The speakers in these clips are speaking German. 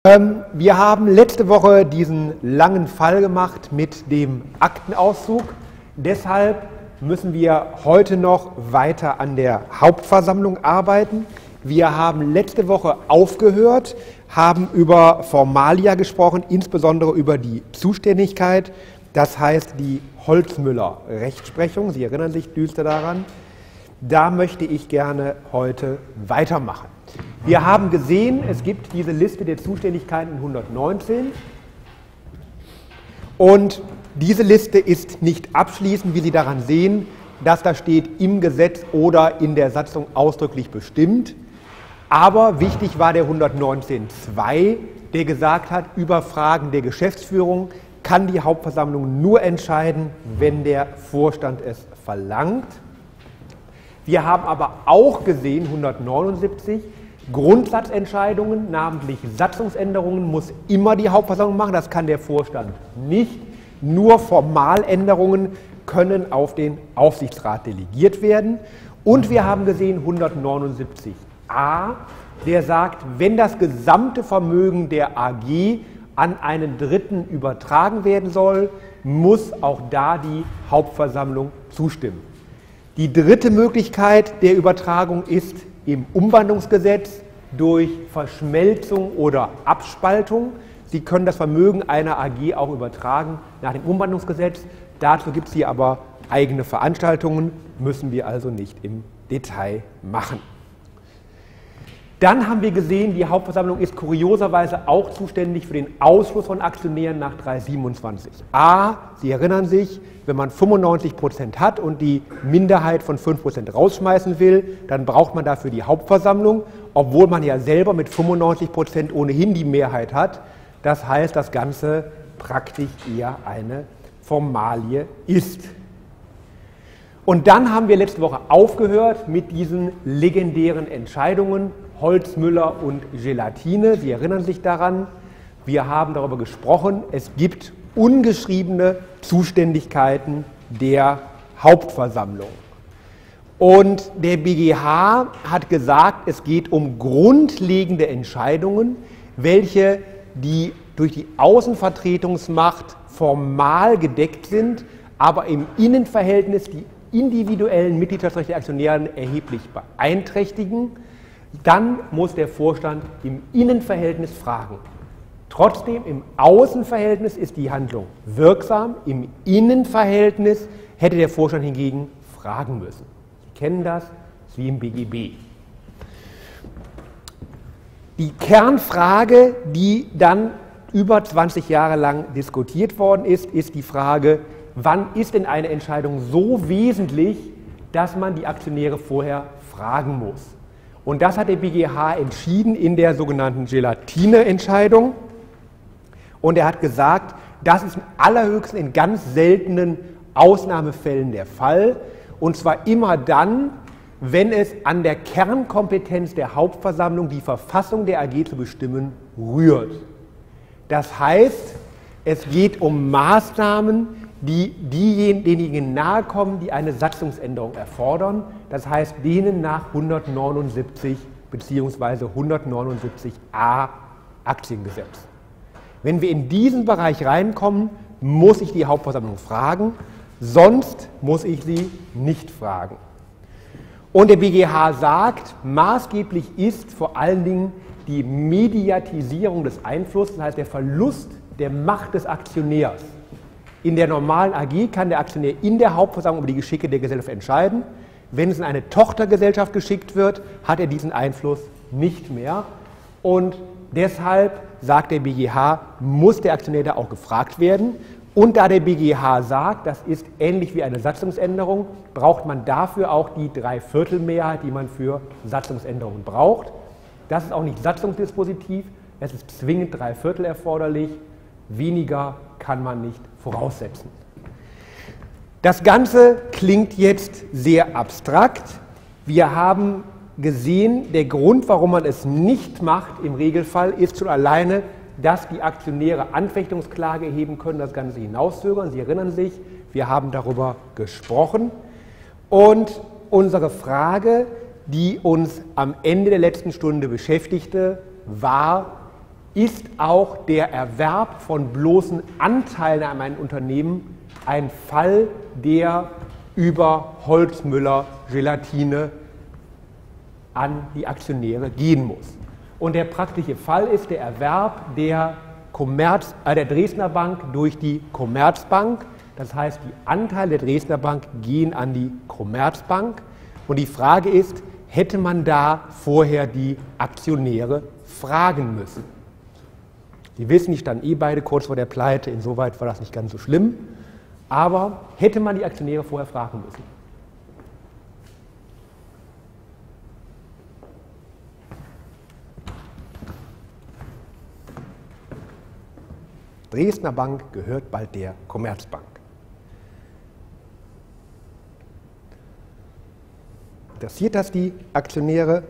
Wir haben letzte Woche diesen langen Fall gemacht mit dem Aktenauszug. Deshalb müssen wir heute noch weiter an der Hauptversammlung arbeiten. Wir haben letzte Woche aufgehört, haben über Formalia gesprochen, insbesondere über die Zuständigkeit, das heißt die Holzmüller-Rechtsprechung. Sie erinnern sich düster daran. Da möchte ich gerne heute weitermachen. Wir haben gesehen, es gibt diese Liste der Zuständigkeiten 119 und diese Liste ist nicht abschließend, wie Sie daran sehen, dass da steht im Gesetz oder in der Satzung ausdrücklich bestimmt. Aber wichtig war der 119.2, der gesagt hat, über Fragen der Geschäftsführung kann die Hauptversammlung nur entscheiden, wenn der Vorstand es verlangt. Wir haben aber auch gesehen, 179, Grundsatzentscheidungen, namentlich Satzungsänderungen, muss immer die Hauptversammlung machen. Das kann der Vorstand nicht. Nur Formaländerungen können auf den Aufsichtsrat delegiert werden. Und wir haben gesehen 179a, der sagt, wenn das gesamte Vermögen der AG an einen Dritten übertragen werden soll, muss auch da die Hauptversammlung zustimmen. Die dritte Möglichkeit der Übertragung ist im Umwandlungsgesetz durch Verschmelzung oder Abspaltung. Sie können das Vermögen einer AG auch übertragen nach dem Umwandlungsgesetz. Dazu gibt es hier aber eigene Veranstaltungen, müssen wir also nicht im Detail machen. Dann haben wir gesehen, die Hauptversammlung ist kurioserweise auch zuständig für den Ausschluss von Aktionären nach 327a. Sie erinnern sich, wenn man 95% hat und die Minderheit von 5% rausschmeißen will, dann braucht man dafür die Hauptversammlung, obwohl man ja selber mit 95% ohnehin die Mehrheit hat. Das heißt, das Ganze praktisch eher eine Formalie ist. Und dann haben wir letzte Woche aufgehört mit diesen legendären Entscheidungen, Holzmüller und Gelatine. Sie erinnern sich daran, wir haben darüber gesprochen, es gibt ungeschriebene Zuständigkeiten der Hauptversammlung. Und der BGH hat gesagt, es geht um grundlegende Entscheidungen, welche durch die Außenvertretungsmacht formal gedeckt sind, aber im Innenverhältnis die individuellen Mitgliedschaftsrechte der Aktionäre erheblich beeinträchtigen. Dann muss der Vorstand im Innenverhältnis fragen. Trotzdem, im Außenverhältnis ist die Handlung wirksam, im Innenverhältnis hätte der Vorstand hingegen fragen müssen. Sie kennen das, wie im BGB. Die Kernfrage, die dann über 20 Jahre lang diskutiert worden ist, ist die Frage, wann ist denn eine Entscheidung so wesentlich, dass man die Aktionäre vorher fragen muss? Und das hat der BGH entschieden in der sogenannten Gelatine-Entscheidung. Und er hat gesagt, das ist allerhöchstens in ganz seltenen Ausnahmefällen der Fall. Und zwar immer dann, wenn es an der Kernkompetenz der Hauptversammlung, die Verfassung der AG zu bestimmen, rührt. Das heißt, es geht um Maßnahmen, die denjenigen nahe kommen, die eine Satzungsänderung erfordern, das heißt denen nach 179 bzw. 179a Aktiengesetz. Wenn wir in diesen Bereich reinkommen, muss ich die Hauptversammlung fragen, sonst muss ich sie nicht fragen. Und der BGH sagt, maßgeblich ist vor allen Dingen die Mediatisierung des Einflusses, das heißt der Verlust der Macht des Aktionärs. In der normalen AG kann der Aktionär in der Hauptversammlung über die Geschicke der Gesellschaft entscheiden. Wenn es in eine Tochtergesellschaft geschickt wird, hat er diesen Einfluss nicht mehr. Und deshalb, sagt der BGH, muss der Aktionär da auch gefragt werden. Und da der BGH sagt, das ist ähnlich wie eine Satzungsänderung, braucht man dafür auch die Dreiviertelmehrheit, die man für Satzungsänderungen braucht. Das ist auch nicht satzungsdispositiv, es ist zwingend Dreiviertel erforderlich. Weniger kann man nicht voraussetzen. Das Ganze klingt jetzt sehr abstrakt. Wir haben gesehen, der Grund, warum man es nicht macht im Regelfall, ist schon alleine, dass die Aktionäre Anfechtungsklage erheben können, das Ganze hinauszögern. Sie erinnern sich, wir haben darüber gesprochen. Und unsere Frage, die uns am Ende der letzten Stunde beschäftigte, war, ist auch der Erwerb von bloßen Anteilen an einem Unternehmen ein Fall, der über Holzmüller Gelatine an die Aktionäre gehen muss. Und der praktische Fall ist der Erwerb der Dresdner Bank durch die Commerzbank. Das heißt, die Anteile der Dresdner Bank gehen an die Commerzbank. Und die Frage ist, hätte man da vorher die Aktionäre fragen müssen? Sie wissen, die standen beide kurz vor der Pleite, insoweit war das nicht ganz so schlimm. Aber hätte man die Aktionäre vorher fragen müssen? Dresdner Bank gehört bald der Commerzbank. Interessiert das die Aktionäre?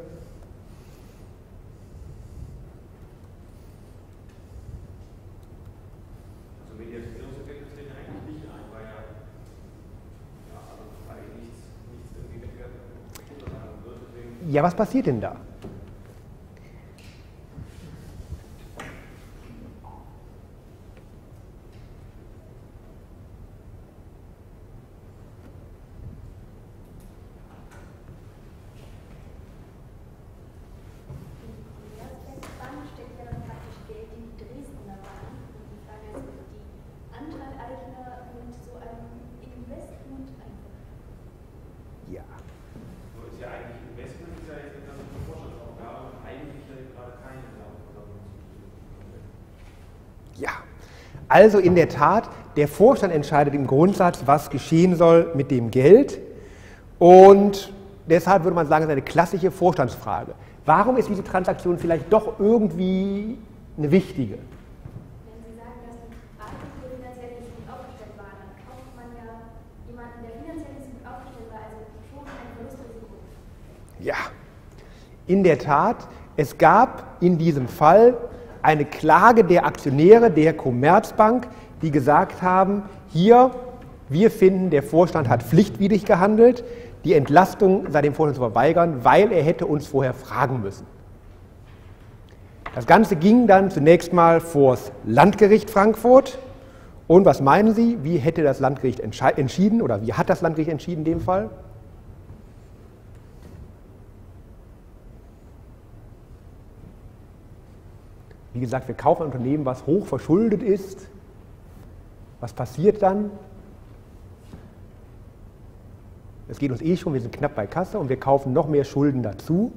Also Mediationseffekte stehen ja eigentlich nicht ein, weil ja eigentlich nichts irgendwie weggefunden wird. Ja, was passiert denn da? Also in der Tat, der Vorstand entscheidet im Grundsatz, was geschehen soll mit dem Geld. Und deshalb würde man sagen, es ist eine klassische Vorstandsfrage. Warum ist diese Transaktion vielleicht doch irgendwie eine wichtige? Wenn Sie sagen, dass die Banken finanziell nicht gut aufgestellt waren, dann kauft man ja jemanden, der finanziell nicht gut aufgestellt war, also schon ein Verlustrisiko. Ja, in der Tat, es gab in diesem Fall eine Klage der Aktionäre der Commerzbank, die gesagt haben, hier, wir finden, der Vorstand hat pflichtwidrig gehandelt, die Entlastung sei dem Vorstand zu verweigern, weil er hätte uns vorher fragen müssen. Das Ganze ging dann zunächst mal vor das Landgericht Frankfurt. Und was meinen Sie, wie hätte das Landgericht entschieden oder wie hat das Landgericht entschieden in dem Fall? Wie gesagt, wir kaufen ein Unternehmen, was hoch verschuldet ist. Was passiert dann? Es geht uns schon, wir sind knapp bei Kasse und wir kaufen noch mehr Schulden dazu.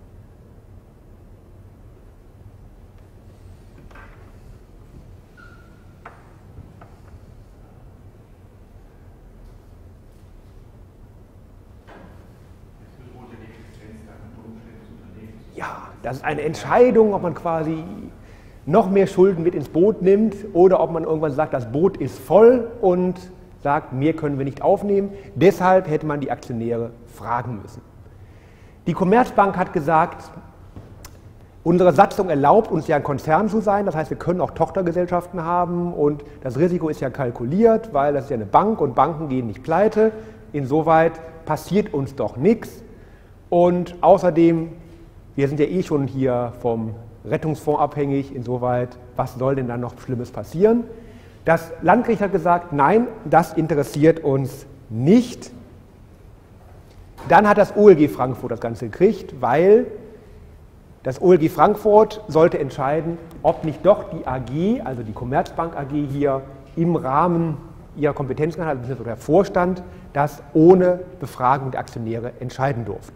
Ja, das ist eine Entscheidung, ob man quasi noch mehr Schulden mit ins Boot nimmt oder ob man irgendwann sagt, das Boot ist voll und sagt, mehr können wir nicht aufnehmen. Deshalb hätte man die Aktionäre fragen müssen. Die Commerzbank hat gesagt, unsere Satzung erlaubt uns ja ein Konzern zu sein, das heißt, wir können auch Tochtergesellschaften haben und das Risiko ist ja kalkuliert, weil das ist ja eine Bank und Banken gehen nicht pleite. Insoweit passiert uns doch nichts und außerdem, wir sind ja schon hier vom Rettungsfonds abhängig, insoweit, was soll denn dann noch Schlimmes passieren? Das Landgericht hat gesagt, nein, das interessiert uns nicht. Dann hat das OLG Frankfurt das Ganze gekriegt, weil das OLG Frankfurt sollte entscheiden, ob nicht doch die AG, also die Commerzbank AG hier im Rahmen ihrer Kompetenzen hat, also der Vorstand, das ohne Befragung der Aktionäre entscheiden durfte.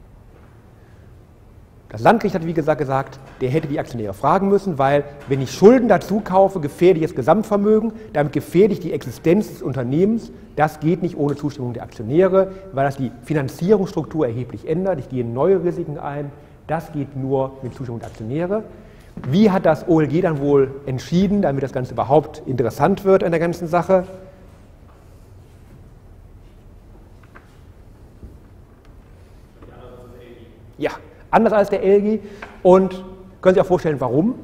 Das Landgericht hat, wie gesagt, der hätte die Aktionäre fragen müssen, weil, wenn ich Schulden dazu kaufe, gefährde ich das Gesamtvermögen, damit gefährde ich die Existenz des Unternehmens. Das geht nicht ohne Zustimmung der Aktionäre, weil das die Finanzierungsstruktur erheblich ändert. Ich gehe neue Risiken ein. Das geht nur mit Zustimmung der Aktionäre. Wie hat das OLG dann wohl entschieden, damit das Ganze überhaupt interessant wird an der ganzen Sache? Ja. Anders als der LG. Und können Sie sich auch vorstellen, warum?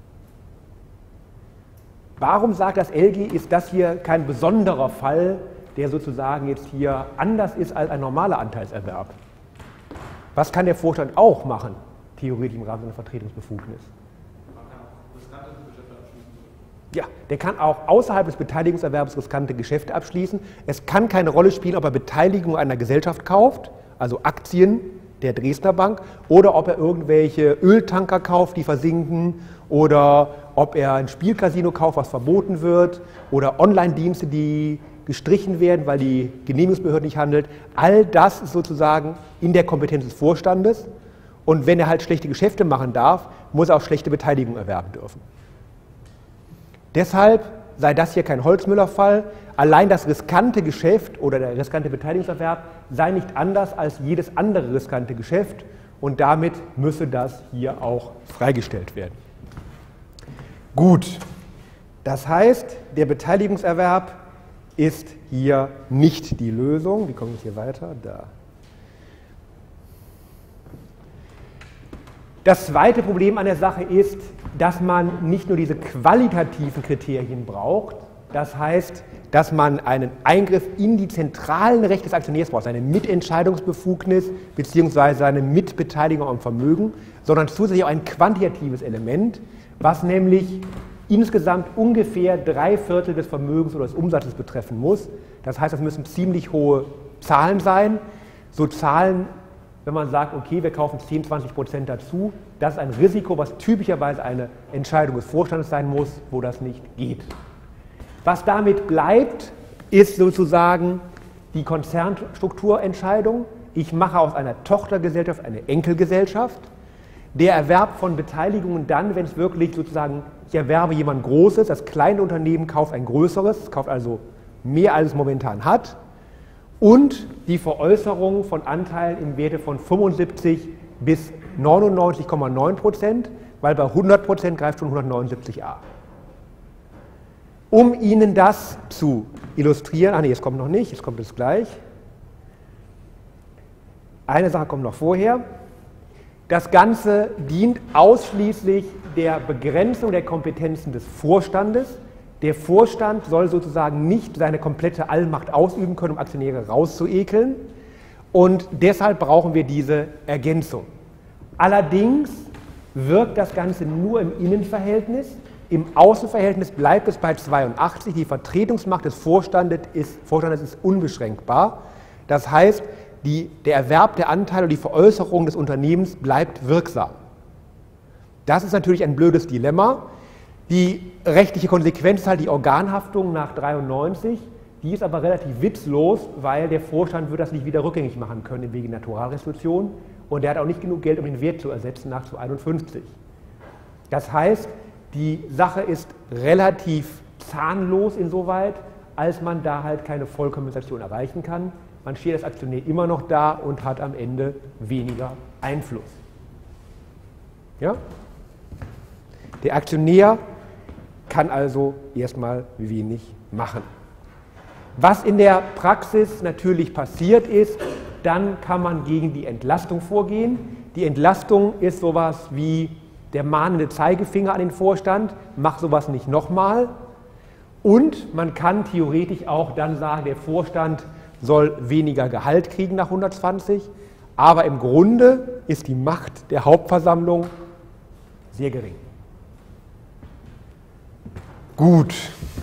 Warum sagt das LG, ist das hier kein besonderer Fall der sozusagen jetzt hier anders ist als ein normaler Anteilserwerb. Was kann der Vorstand auch machen, theoretisch im Rahmen seiner Vertretungsbefugnis? Man kann auch riskante Geschäfte abschließen. Ja, der kann auch außerhalb des Beteiligungserwerbs riskante Geschäfte abschließen. Es kann keine Rolle spielen, ob er Beteiligung einer Gesellschaft kauft, also Aktien der Dresdner Bank, oder ob er irgendwelche Öltanker kauft, die versinken, oder ob er ein Spielcasino kauft, was verboten wird, oder Online-Dienste, die gestrichen werden, weil die Genehmigungsbehörde nicht handelt. All das ist sozusagen in der Kompetenz des Vorstandes. Und wenn er halt schlechte Geschäfte machen darf, muss er auch schlechte Beteiligung erwerben dürfen. Deshalb sei das hier kein Holzmüller-Fall. Allein das riskante Geschäft oder der riskante Beteiligungserwerb sei nicht anders als jedes andere riskante Geschäft und damit müsse das hier auch freigestellt werden. Gut, das heißt, der Beteiligungserwerb ist hier nicht die Lösung. Wie komme ich hier weiter? Da. Das zweite Problem an der Sache ist, dass man nicht nur diese qualitativen Kriterien braucht, das heißt, dass man einen Eingriff in die zentralen Rechte des Aktionärs braucht, eine Mitentscheidungsbefugnis bzw. eine Mitbeteiligung am Vermögen, sondern zusätzlich auch ein quantitatives Element, was nämlich insgesamt ungefähr 3/4 des Vermögens oder des Umsatzes betreffen muss. Das heißt, das müssen ziemlich hohe Zahlen sein. So Zahlen, wenn man sagt, okay, wir kaufen 10–20% dazu, das ist ein Risiko, was typischerweise eine Entscheidung des Vorstandes sein muss, wo das nicht geht. Was damit bleibt, ist sozusagen die Konzernstrukturentscheidung. Ich mache aus einer Tochtergesellschaft eine Enkelgesellschaft. Der Erwerb von Beteiligungen dann, wenn es wirklich sozusagen, ich erwerbe jemand Großes, das kleine Unternehmen kauft ein größeres, kauft also mehr als es momentan hat. Und die Veräußerung von Anteilen im Werte von 75 bis 99,9%, weil bei 100% greift schon 179a. Um Ihnen das zu illustrieren, jetzt kommt noch nicht, jetzt kommt es gleich. Eine Sache kommt noch vorher. Das Ganze dient ausschließlich der Begrenzung der Kompetenzen des Vorstandes. Der Vorstand soll sozusagen nicht seine komplette Allmacht ausüben können, um Aktionäre rauszuekeln. Und deshalb brauchen wir diese Ergänzung. Allerdings wirkt das Ganze nur im Innenverhältnis. Im Außenverhältnis bleibt es bei 82. Die Vertretungsmacht des Vorstandes ist unbeschränkbar. Das heißt, der Erwerb der Anteile und die Veräußerung des Unternehmens bleibt wirksam. Das ist natürlich ein blödes Dilemma. Die rechtliche Konsequenz ist halt die Organhaftung nach 93. Die ist aber relativ witzlos, weil der Vorstand wird das nicht wieder rückgängig machen können wegen Naturalrestitution und der hat auch nicht genug Geld, um den Wert zu ersetzen nach 251. Das heißt, die Sache ist relativ zahnlos insoweit, als man da halt keine Vollkompensation erreichen kann. Man steht als Aktionär immer noch da und hat am Ende weniger Einfluss. Ja? Der Aktionär kann also erstmal wenig machen. Was in der Praxis natürlich passiert ist, dann kann man gegen die Entlastung vorgehen. Die Entlastung ist sowas wie der mahnende Zeigefinger an den Vorstand, mach sowas nicht nochmal. Und man kann theoretisch auch dann sagen, der Vorstand soll weniger Gehalt kriegen nach 120, aber im Grunde ist die Macht der Hauptversammlung sehr gering. Gut.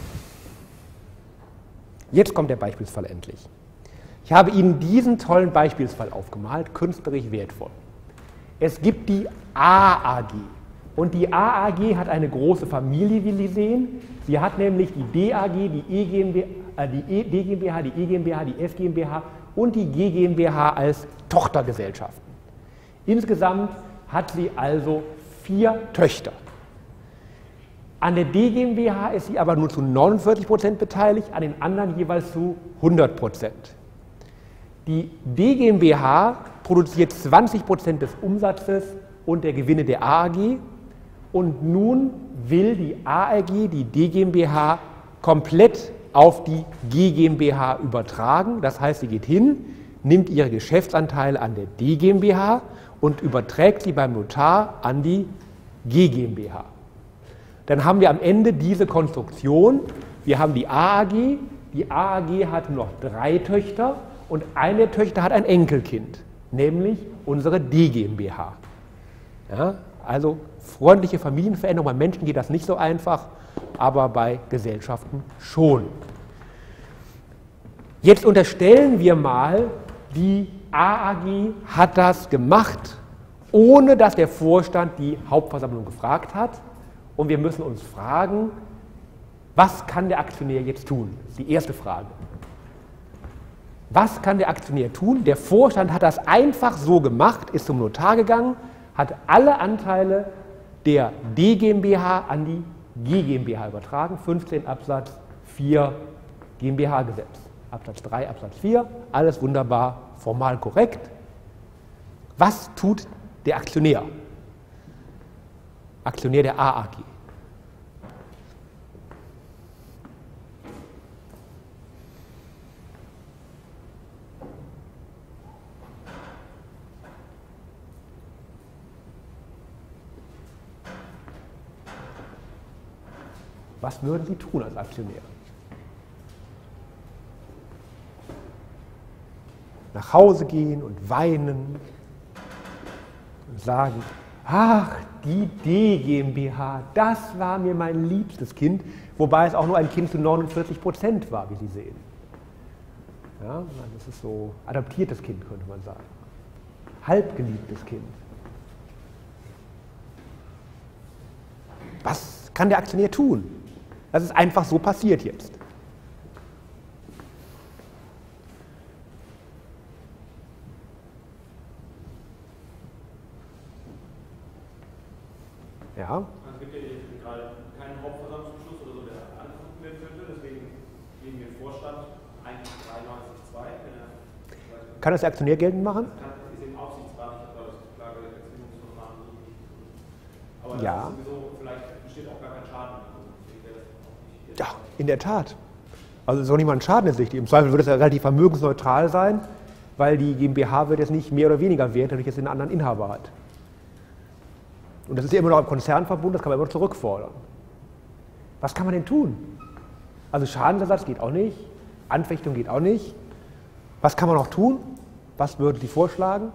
Jetzt kommt der Beispielsfall endlich. Ich habe Ihnen diesen tollen Beispielsfall aufgemalt, künstlerisch wertvoll. Es gibt die AAG. Und die AAG hat eine große Familie, wie Sie sehen. Sie hat nämlich die DAG, die DGmbH, die EGmbH, die FGmbH und die GmbH als Tochtergesellschaften. Insgesamt hat sie also 4 Töchter. An der DGmbH ist sie aber nur zu 49% beteiligt, an den anderen jeweils zu 100%. Die DGmbH produziert 20% des Umsatzes und der Gewinne der AAG. Und nun will die AAG, die DGmbH, komplett auf die GmbH übertragen. Das heißt, sie geht hin, nimmt ihre Geschäftsanteile an der DGmbH und überträgt sie beim Notar an die GmbH. Dann haben wir am Ende diese Konstruktion. Wir haben die AAG, die AAG hat nur noch 3 Töchter und eine der Töchter hat ein Enkelkind, nämlich unsere D GmbH. Ja, also freundliche Familienveränderung. Bei Menschen geht das nicht so einfach, aber bei Gesellschaften schon. Jetzt unterstellen wir mal, die AAG hat das gemacht, ohne dass der Vorstand die Hauptversammlung gefragt hat. Und wir müssen uns fragen, was kann der Aktionär jetzt tun? Das ist die erste Frage. Was kann der Aktionär tun? Der Vorstand hat das einfach so gemacht, ist zum Notar gegangen, hat alle Anteile der D GmbH an die G GmbH übertragen, 15 Absatz 4 GmbH-Gesetz. Absatz 3, Absatz 4, alles wunderbar, formal korrekt. Was tut der Aktionär? Aktionär der AAG. Was würden Sie tun als Aktionär? Nach Hause gehen und weinen und sagen, ach, die D GmbH, das war mir mein liebstes Kind, wobei es auch nur ein Kind zu 49% war, wie Sie sehen. Ja, das ist so adoptiertes Kind, könnte man sagen. Halbgeliebtes Kind. Was kann der Aktionär tun? Das ist einfach so passiert jetzt. Ja. Also es gibt ja gerade keinen Hauptversammlungsbeschluss oder so, der angefangen werden könnte, deswegen geben wir den Vorstand eigentlich 93.2. Kann das der Aktionär geltend machen? Das ist eben Aufsichtsrat, ich habe das Klage der Erziehungsverfahren so nicht. Aber das Ja. ist sowieso, vielleicht besteht auch gar kein Schaden. Deswegen wäre das auch nicht Ja, in der Tat. Also es ist auch nicht mal ein Schaden ersichtlich. Im Zweifel würde es ja relativ vermögensneutral sein, weil die GmbH wird jetzt nicht mehr oder weniger wert, dadurch jetzt einen anderen Inhaber hat. Und das ist ja immer noch im Konzernverbund, das kann man immer noch zurückfordern. Was kann man denn tun? Also Schadensersatz geht auch nicht, Anfechtung geht auch nicht. Was kann man noch tun? Was würden Sie vorschlagen?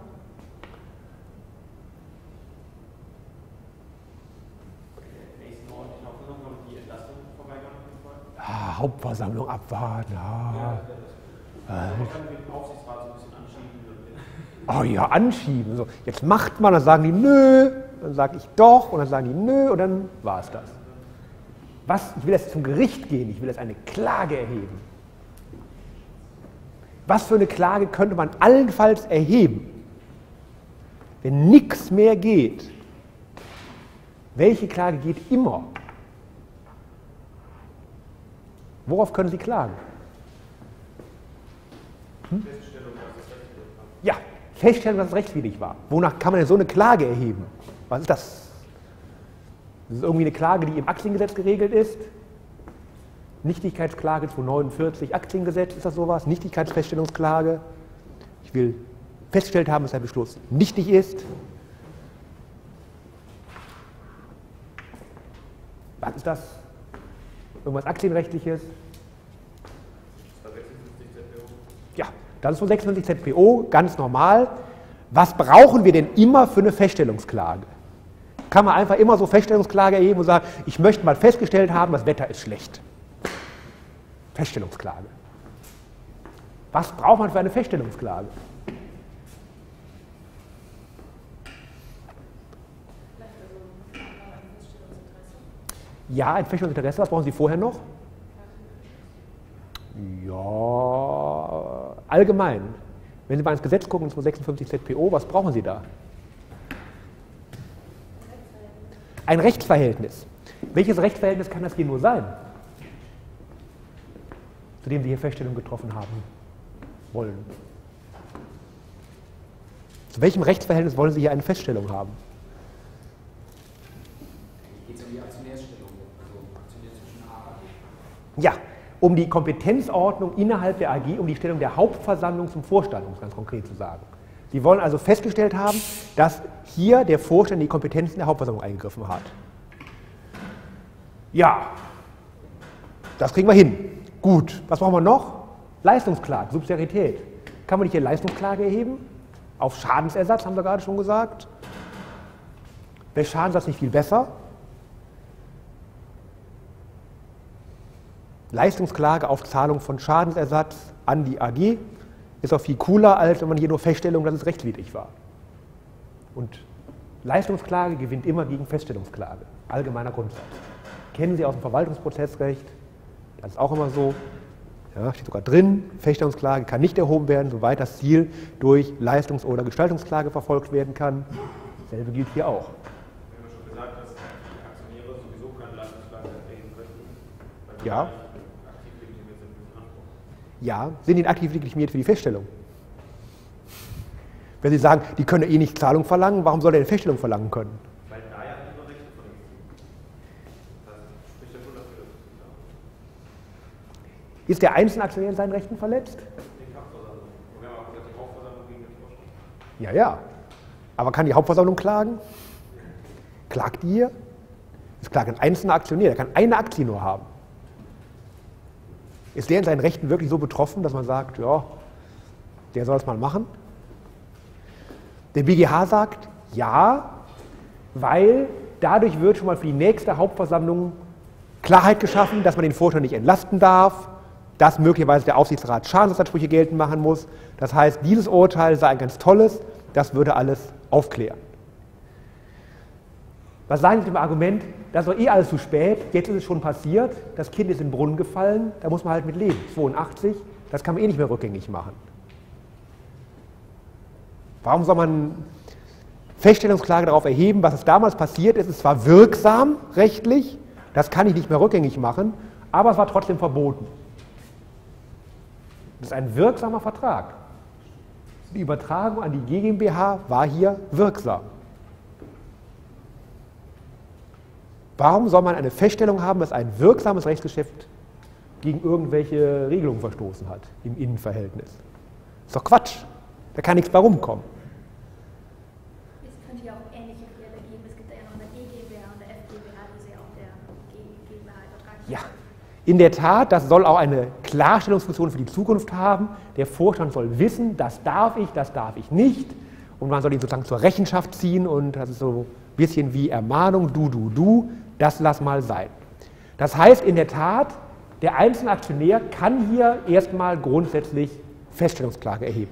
Ah, Hauptversammlung abwarten. Ah. Oh ja, anschieben. So, jetzt macht man, dann sagen die nö, dann sage ich doch und dann sagen die nö und dann war es das. Was? Ich will jetzt zum Gericht gehen, ich will jetzt eine Klage erheben. Was für eine Klage könnte man allenfalls erheben, wenn nichts mehr geht? Welche Klage geht immer? Worauf können Sie klagen? Ja, Feststellung, dass es rechtswidrig war. Wonach kann man denn so eine Klage erheben? Was ist das? Das ist irgendwie eine Klage, die im Aktiengesetz geregelt ist. Nichtigkeitsklage 249 Aktiengesetz, ist das sowas? Nichtigkeitsfeststellungsklage. Ich will festgestellt haben, dass der Beschluss nichtig ist. Was ist das? Irgendwas Aktienrechtliches? Ja, das ist von 56 ZPO, ganz normal. Was brauchen wir denn immer für eine Feststellungsklage? Kann man einfach immer so Feststellungsklage erheben und sagen, ich möchte mal festgestellt haben, das Wetter ist schlecht. Feststellungsklage. Was braucht man für eine Feststellungsklage? Ja, ein Feststellungsinteresse, was brauchen Sie vorher noch? Ja, allgemein. Wenn Sie mal ins Gesetz gucken, 256 ZPO, was brauchen Sie da? Ein Rechtsverhältnis. Welches Rechtsverhältnis kann das hier nur sein? Zu dem Sie hier Feststellung getroffen haben wollen. Zu welchem Rechtsverhältnis wollen Sie hier eine Feststellung haben? Geht es um die Aktionärsstellung, also Aktionär zwischen A und AG? Ja, um die Kompetenzordnung innerhalb der AG, um die Stellung der Hauptversammlung zum Vorstand, um es ganz konkret zu sagen. Sie wollen also festgestellt haben, dass hier der Vorstand in die Kompetenzen der Hauptversammlung eingegriffen hat. Ja, das kriegen wir hin. Gut, was brauchen wir noch? Leistungsklage, Subsidiarität. Kann man nicht hier Leistungsklage erheben? Auf Schadensersatz, haben wir gerade schon gesagt. Wäre Schadensersatz nicht viel besser? Leistungsklage auf Zahlung von Schadensersatz an die AG ist auch viel cooler, als wenn man hier nur Feststellung, dass es rechtswidrig war. Und Leistungsklage gewinnt immer gegen Feststellungsklage. Allgemeiner Grundsatz. Kennen Sie aus dem Verwaltungsprozessrecht, das ist auch immer so. Ja, steht sogar drin, Feststellungsklage kann nicht erhoben werden, soweit das Ziel durch Leistungs- oder Gestaltungsklage verfolgt werden kann. Dasselbe gilt hier auch. Wir haben ja schon gesagt, dass die Aktionäre sowieso keine Leistungsklage erheben könnten, weil Ja. aktiv legitimiert sind für den Anspruch. Ja, sind die aktiv legitimiert für die Feststellung? Wenn Sie sagen, die können eh nicht Zahlung verlangen, warum soll er eine Feststellung verlangen können? Weil da ja andere Rechte von ihm sind. Das spricht ja schon dafür, dass es da Ist der einzelne Aktionär in seinen Rechten verletzt? die Hauptversammlung. Und wir haben auch gesagt, die Hauptversammlung gegen den Vorstand. Ja, ja. Aber kann die Hauptversammlung klagen? Klagt die hier? Es klagt ein einzelner Aktionär, der kann eine Aktie nur haben. Ist der in seinen Rechten wirklich so betroffen, dass man sagt, ja, der soll es mal machen? Der BGH sagt, ja, weil dadurch wird schon mal für die nächste Hauptversammlung Klarheit geschaffen, dass man den Vorstand nicht entlasten darf, dass möglicherweise der Aufsichtsrat Schadensersatzansprüche geltend machen muss. Das heißt, dieses Urteil sei ein ganz tolles, das würde alles aufklären. Was sagen Sie mit dem Argument, das ist doch eh alles zu spät, jetzt ist es schon passiert, das Kind ist in den Brunnen gefallen, da muss man halt mit leben. 82, das kann man eh nicht mehr rückgängig machen. Warum soll man Feststellungsklage darauf erheben, was es damals passiert ist? Es zwar wirksam rechtlich, das kann ich nicht mehr rückgängig machen, aber es war trotzdem verboten. Das ist ein wirksamer Vertrag. Die Übertragung an die GmbH war hier wirksam. Warum soll man eine Feststellung haben, dass ein wirksames Rechtsgeschäft gegen irgendwelche Regelungen verstoßen hat im Innenverhältnis? Ist doch Quatsch. Da kann nichts bei rumkommen. Es könnte ja auch ähnliche Fälle geben. Es gibt ja noch eine EGBH und eine FGBH, die sie auch der GmbH übertragen. Ja, in der Tat, das soll auch eine Klarstellungsfunktion für die Zukunft haben. Der Vorstand soll wissen, das darf ich nicht. Und man soll ihn sozusagen zur Rechenschaft ziehen und das ist so ein bisschen wie Ermahnung, du, das lass mal sein. Das heißt in der Tat, der einzelne Aktionär kann hier erstmal grundsätzlich Feststellungsklage erheben.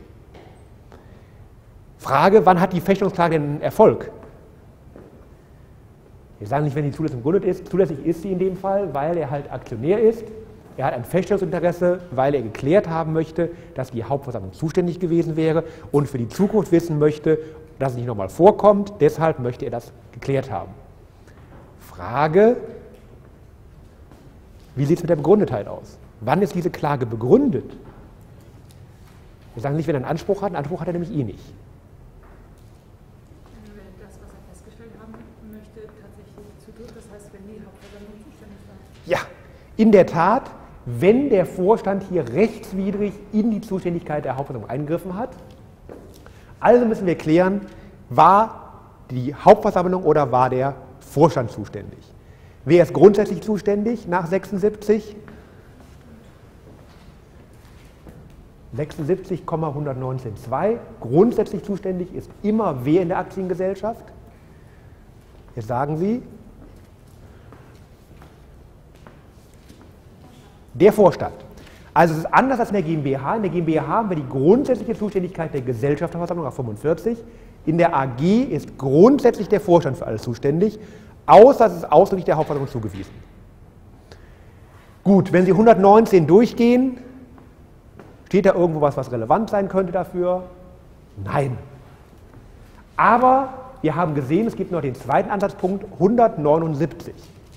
Frage, wann hat die Feststellungsklage denn Erfolg? Wir sagen nicht, wenn die zulässig begründet ist. Zulässig ist sie in dem Fall, weil er halt Aktionär ist. Er hat ein Feststellungsinteresse, weil er geklärt haben möchte, dass die Hauptversammlung zuständig gewesen wäre und für die Zukunft wissen möchte, dass es nicht nochmal vorkommt. Deshalb möchte er das geklärt haben. Frage, wie sieht es mit der Begründetheit aus? Wann ist diese Klage begründet? Wir sagen nicht, wenn er einen Anspruch hat. Einen Anspruch hat er nämlich eh nicht. Wenn das, was er festgestellt haben möchte, tatsächlich zutrifft, das heißt, wenn die Hauptversammlung zuständig war. Ja, in der Tat, wenn der Vorstand hier rechtswidrig in die Zuständigkeit der Hauptversammlung eingegriffen hat. Also müssen wir klären, war die Hauptversammlung oder war der Vorstand zuständig? Wer ist grundsätzlich zuständig nach 76? 76,119.2. Grundsätzlich zuständig ist immer wer in der Aktiengesellschaft? Jetzt sagen Sie, der Vorstand. Also es ist anders als in der GmbH. In der GmbH haben wir die grundsätzliche Zuständigkeit der Gesellschafterversammlung nach 45. In der AG ist grundsätzlich der Vorstand für alles zuständig, außer es ist ausdrücklich der Hauptversammlung zugewiesen. Gut, wenn Sie 119 durchgehen, steht da irgendwo was relevant sein könnte dafür? Nein. Aber wir haben gesehen, es gibt noch den zweiten Ansatzpunkt, 179.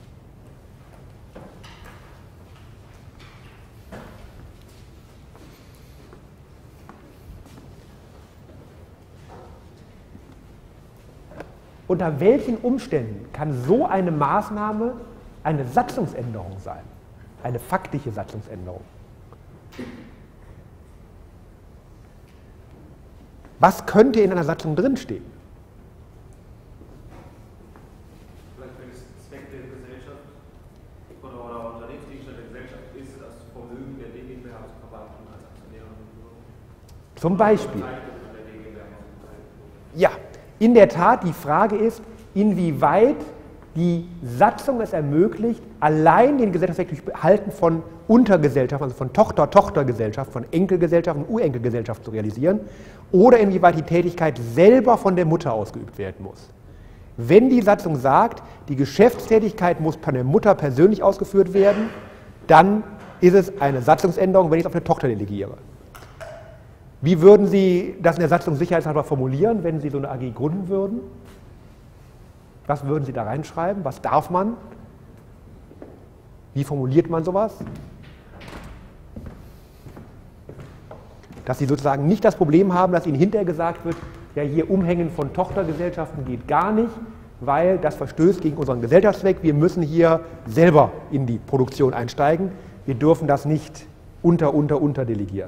Unter welchen Umständen kann so eine Maßnahme eine Satzungsänderung sein? Eine faktische Satzungsänderung. Was könnte in einer Satzung drinstehen? Vielleicht, wenn es Zweck der Gesellschaft oder Unternehmensgegenstand der Gesellschaft ist, das Vermögen Zum Beispiel. Ja, in der Tat, die Frage ist, inwieweit die Satzung es ermöglicht, allein den Gesellschaftsweg durch Behalten von Untergesellschaften, also von Tochter-Tochter-Gesellschaft, von Enkelgesellschaft und Urenkelgesellschaft zu realisieren, oder inwieweit die Tätigkeit selber von der Mutter ausgeübt werden muss. Wenn die Satzung sagt, die Geschäftstätigkeit muss von der Mutter persönlich ausgeführt werden, dann ist es eine Satzungsänderung, wenn ich es auf eine Tochter delegiere. Wie würden Sie das in der Satzung sicherheitshalber formulieren, wenn Sie so eine AG gründen würden? Was würden Sie da reinschreiben? Was darf man? Wie formuliert man sowas? Dass Sie sozusagen nicht das Problem haben, dass Ihnen hinterher gesagt wird, ja, hier Umhängen von Tochtergesellschaften geht gar nicht, weil das verstößt gegen unseren Gesellschaftszweck. Wir müssen hier selber in die Produktion einsteigen. Wir dürfen das nicht unter delegieren.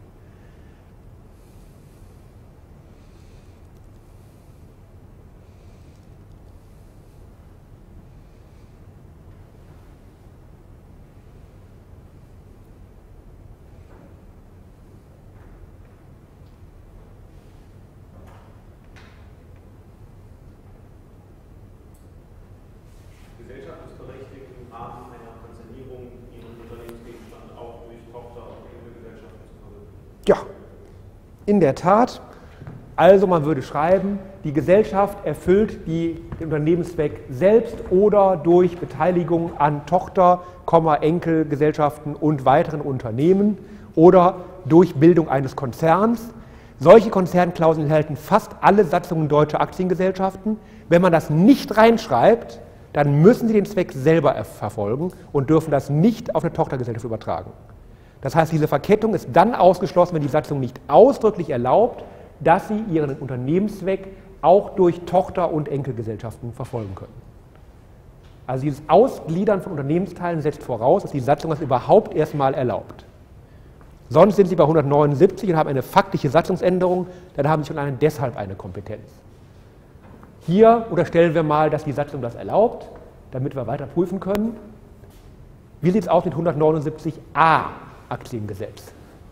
Ja, in der Tat. Also man würde schreiben, die Gesellschaft erfüllt den Unternehmenszweck selbst oder durch Beteiligung an Tochter-, Enkelgesellschaften und weiteren Unternehmen oder durch Bildung eines Konzerns. Solche Konzernklauseln enthalten fast alle Satzungen deutscher Aktiengesellschaften. Wenn man das nicht reinschreibt, dann müssen sie den Zweck selber verfolgen und dürfen das nicht auf eine Tochtergesellschaft übertragen. Das heißt, diese Verkettung ist dann ausgeschlossen, wenn die Satzung nicht ausdrücklich erlaubt, dass sie ihren Unternehmenszweck auch durch Tochter- und Enkelgesellschaften verfolgen können. Also dieses Ausgliedern von Unternehmensteilen setzt voraus, dass die Satzung das überhaupt erstmal erlaubt. Sonst sind Sie bei 179 und haben eine faktische Satzungsänderung, dann haben Sie schon allein deshalb eine Kompetenz. Hier unterstellen wir mal, dass die Satzung das erlaubt, damit wir weiter prüfen können. Wie sieht es aus mit 179a Aktiengesetz?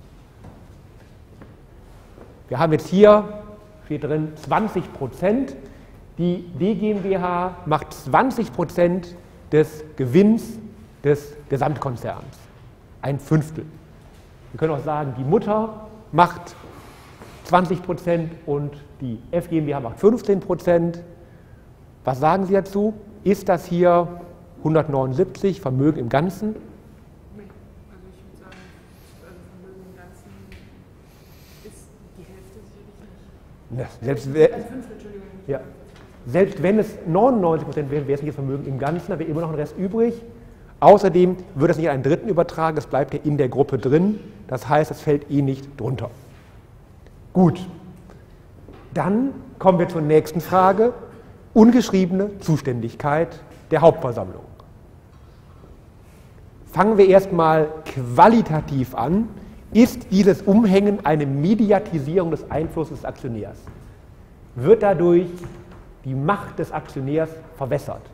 Wir haben jetzt hier, steht drin, 20%. Die D GmbH macht 20% des Gewinns des Gesamtkonzerns, ein Fünftel. Wir können auch sagen, die Mutter macht 20% und die F GmbH macht 15%. Was sagen Sie dazu? Ist das hier 179 Vermögen im Ganzen? Nee, also ich würde sagen, Vermögen im Ganzen ist die Hälfte sicherlich nicht. Selbst wenn es 99% wäre, wäre es nicht das Vermögen im Ganzen, da wäre immer noch ein Rest übrig. Außerdem wird es nicht an einen Dritten übertragen, das bleibt ja in der Gruppe drin, das heißt, es fällt eh nicht drunter. Gut, dann kommen wir zur nächsten Frage, ungeschriebene Zuständigkeit der Hauptversammlung. Fangen wir erstmal qualitativ an. Ist dieses Umhängen eine Mediatisierung des Einflusses des Aktionärs? Wird dadurch die Macht des Aktionärs verwässert?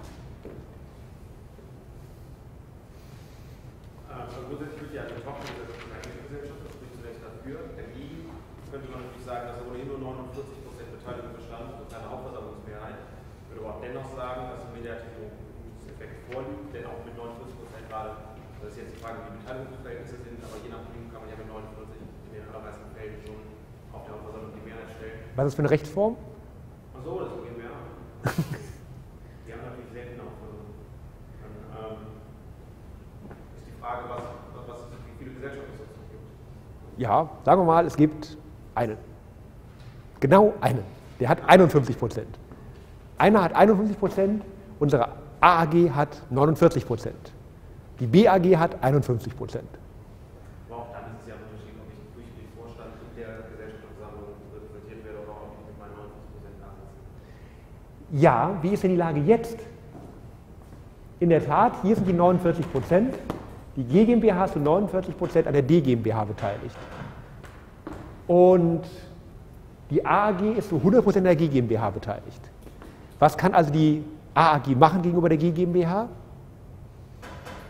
Grundsätzlich wird ja eine Tochtergesellschaft eine Gesellschaft, das spricht zunächst dafür. Dagegen könnte man natürlich sagen, dass ohnehin nur 49% Beteiligung bestand und keine Hauptversammlungsmehrheit. Ich würde aber auch dennoch sagen, dass ein Mediatisierungseffekt vorliegt, denn auch mit 49% gerade, das ist jetzt die Frage, wie die Beteiligungsverhältnisse sind, aber je nachdem kann man ja mit 49 in den allermeisten Fällen schon auf der Hauptversammlung die Mehrheit stellen. Was ist das für eine Rechtsform? Ach so, das geht mehr. Die haben natürlich selten Hauptversammlung. Dann ist die Frage, wie viele Gesellschaften es dazu gibt. Ja, sagen wir mal, es gibt einen. Genau einen. Der hat 51%. Einer hat 51%, unsere AAG hat 49%. Die BAG hat 51%. Aber auch dann ist es ja ein Unterschied, ob ich durch den Vorstand in der Gesellschaftsversammlung repräsentiert werde oder ob ich mit meinen 49% da sitze. Ja, wie ist denn die Lage jetzt? In der Tat, hier sind die 49%. Die G GmbH ist zu 49% an der D GmbH beteiligt. Und die AAG ist zu 100% an der G GmbH beteiligt. Was kann also die AAG machen gegenüber der G GmbH?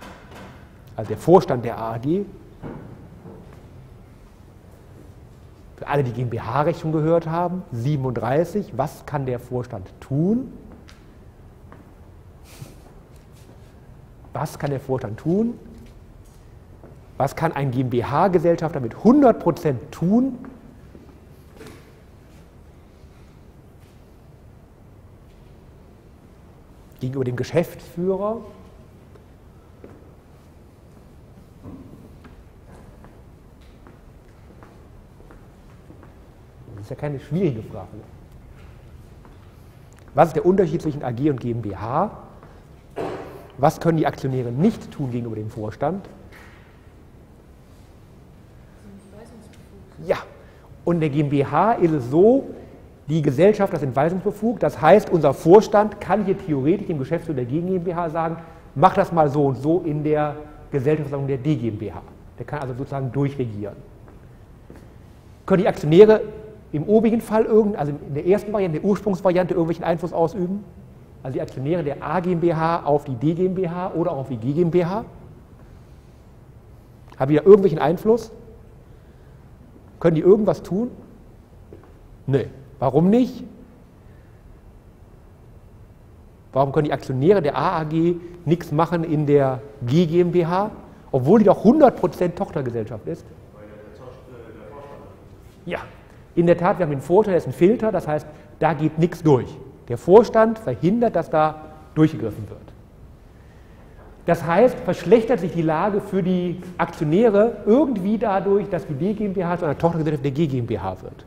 Also der Vorstand der AAG. alle, die GmbH-Recht schon gehört haben, 37, was kann der Vorstand tun? Was kann der Vorstand tun? Was kann ein GmbH-Gesellschafter mit 100% tun? Gegenüber dem Geschäftsführer? Das ist ja keine schwierige Frage. Was ist der Unterschied zwischen AG und GmbH? Was können die Aktionäre nicht tun gegenüber dem Vorstand? Ja, und in der GmbH ist es so, die Gesellschafter sind weisungsbefugt. Das heißt, unser Vorstand kann hier theoretisch dem Geschäftsführer der GmbH sagen, mach das mal so und so in der Gesellschaftsversammlung der DGmbH. Der kann also sozusagen durchregieren. Können die Aktionäre im obigen Fall, also in der ersten Variante, der Ursprungsvariante, irgendwelchen Einfluss ausüben? Also die Aktionäre der A GmbH auf die D GmbH oder auch auf die G GmbH? Haben die da irgendwelchen Einfluss? Können die irgendwas tun? Nö. Warum nicht? Warum können die Aktionäre der AAG nichts machen in der G GmbH, obwohl die doch 100% Tochtergesellschaft ist? Ja, in der Tat, wir haben den Vorteil, das ist ein Filter, das heißt, da geht nichts durch. Der Vorstand verhindert, dass da durchgegriffen wird. Das heißt, verschlechtert sich die Lage für die Aktionäre irgendwie dadurch, dass die D GmbH zu einer Tochtergesellschaft der G GmbH wird.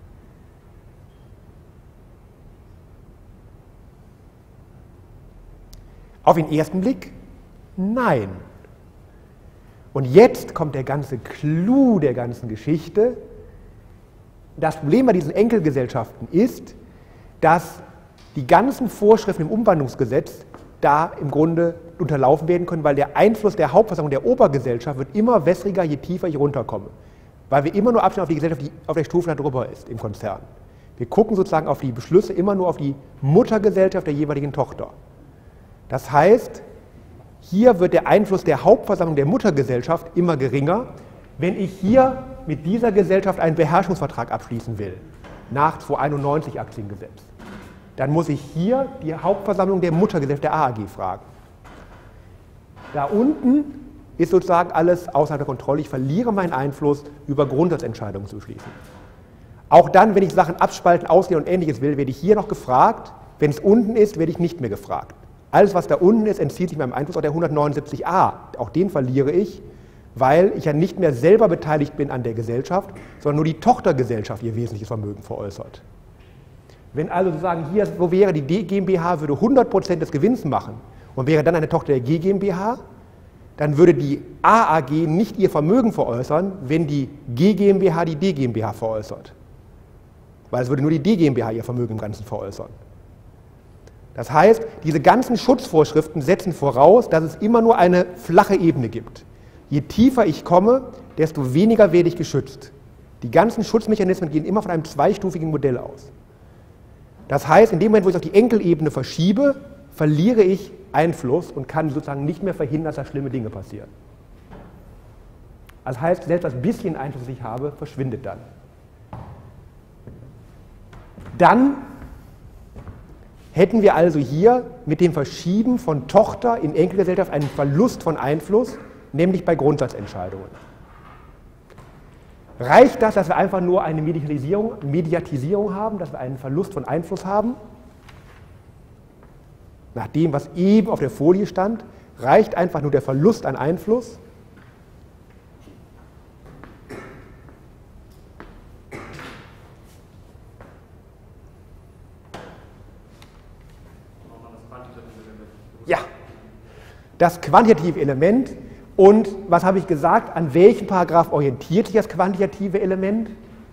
Auf den ersten Blick, nein. Und jetzt kommt der ganze Clou der ganzen Geschichte. Das Problem bei diesen Enkelgesellschaften ist, dass die ganzen Vorschriften im Umwandlungsgesetz da im Grunde unterlaufen werden können, weil der Einfluss der Hauptversammlung der Obergesellschaft wird immer wässriger, je tiefer ich runterkomme. Weil wir immer nur abstellen auf die Gesellschaft, die auf der Stufe darüber ist im Konzern. Wir gucken sozusagen auf die Beschlüsse immer nur auf die Muttergesellschaft der jeweiligen Tochter. Das heißt, hier wird der Einfluss der Hauptversammlung der Muttergesellschaft immer geringer, wenn ich hier mit dieser Gesellschaft einen Beherrschungsvertrag abschließen will, nach 291 Aktiengesetz. Dann muss ich hier die Hauptversammlung der Muttergesellschaft der AAG fragen. Da unten ist sozusagen alles außerhalb der Kontrolle. Ich verliere meinen Einfluss, über Grundsatzentscheidungen zu schließen. Auch dann, wenn ich Sachen abspalten, ausgehen und Ähnliches will, werde ich hier noch gefragt. Wenn es unten ist, werde ich nicht mehr gefragt. Alles, was da unten ist, entzieht sich meinem Einfluss. Auch der 179a, auch den verliere ich, weil ich ja nicht mehr selber beteiligt bin an der Gesellschaft, sondern nur die Tochtergesellschaft ihr wesentliches Vermögen veräußert. Wenn also sozusagen hier so wäre, die D GmbH würde 100% des Gewinns machen und wäre dann eine Tochter der G GmbH, dann würde die AAG nicht ihr Vermögen veräußern, wenn die G GmbH die D GmbH veräußert. Weil es würde nur die D GmbH ihr Vermögen im Ganzen veräußern. Das heißt, diese ganzen Schutzvorschriften setzen voraus, dass es immer nur eine flache Ebene gibt. Je tiefer ich komme, desto weniger werde ich geschützt. Die ganzen Schutzmechanismen gehen immer von einem zweistufigen Modell aus. Das heißt, in dem Moment, wo ich auf die Enkelebene verschiebe, verliere ich Einfluss und kann sozusagen nicht mehr verhindern, dass da schlimme Dinge passieren. Das heißt, selbst das bisschen Einfluss, das ich habe, verschwindet dann. Dann hätten wir also hier mit dem Verschieben von Tochter in Enkelgesellschaft einen Verlust von Einfluss, nämlich bei Grundsatzentscheidungen. Reicht das, dass wir einfach nur eine Mediatisierung haben, dass wir einen Verlust von Einfluss haben? Nach dem, was eben auf der Folie stand, reicht einfach nur der Verlust an Einfluss? Ja, das quantitative Element. Und was habe ich gesagt? An welchem Paragraph orientiert sich das quantitative Element?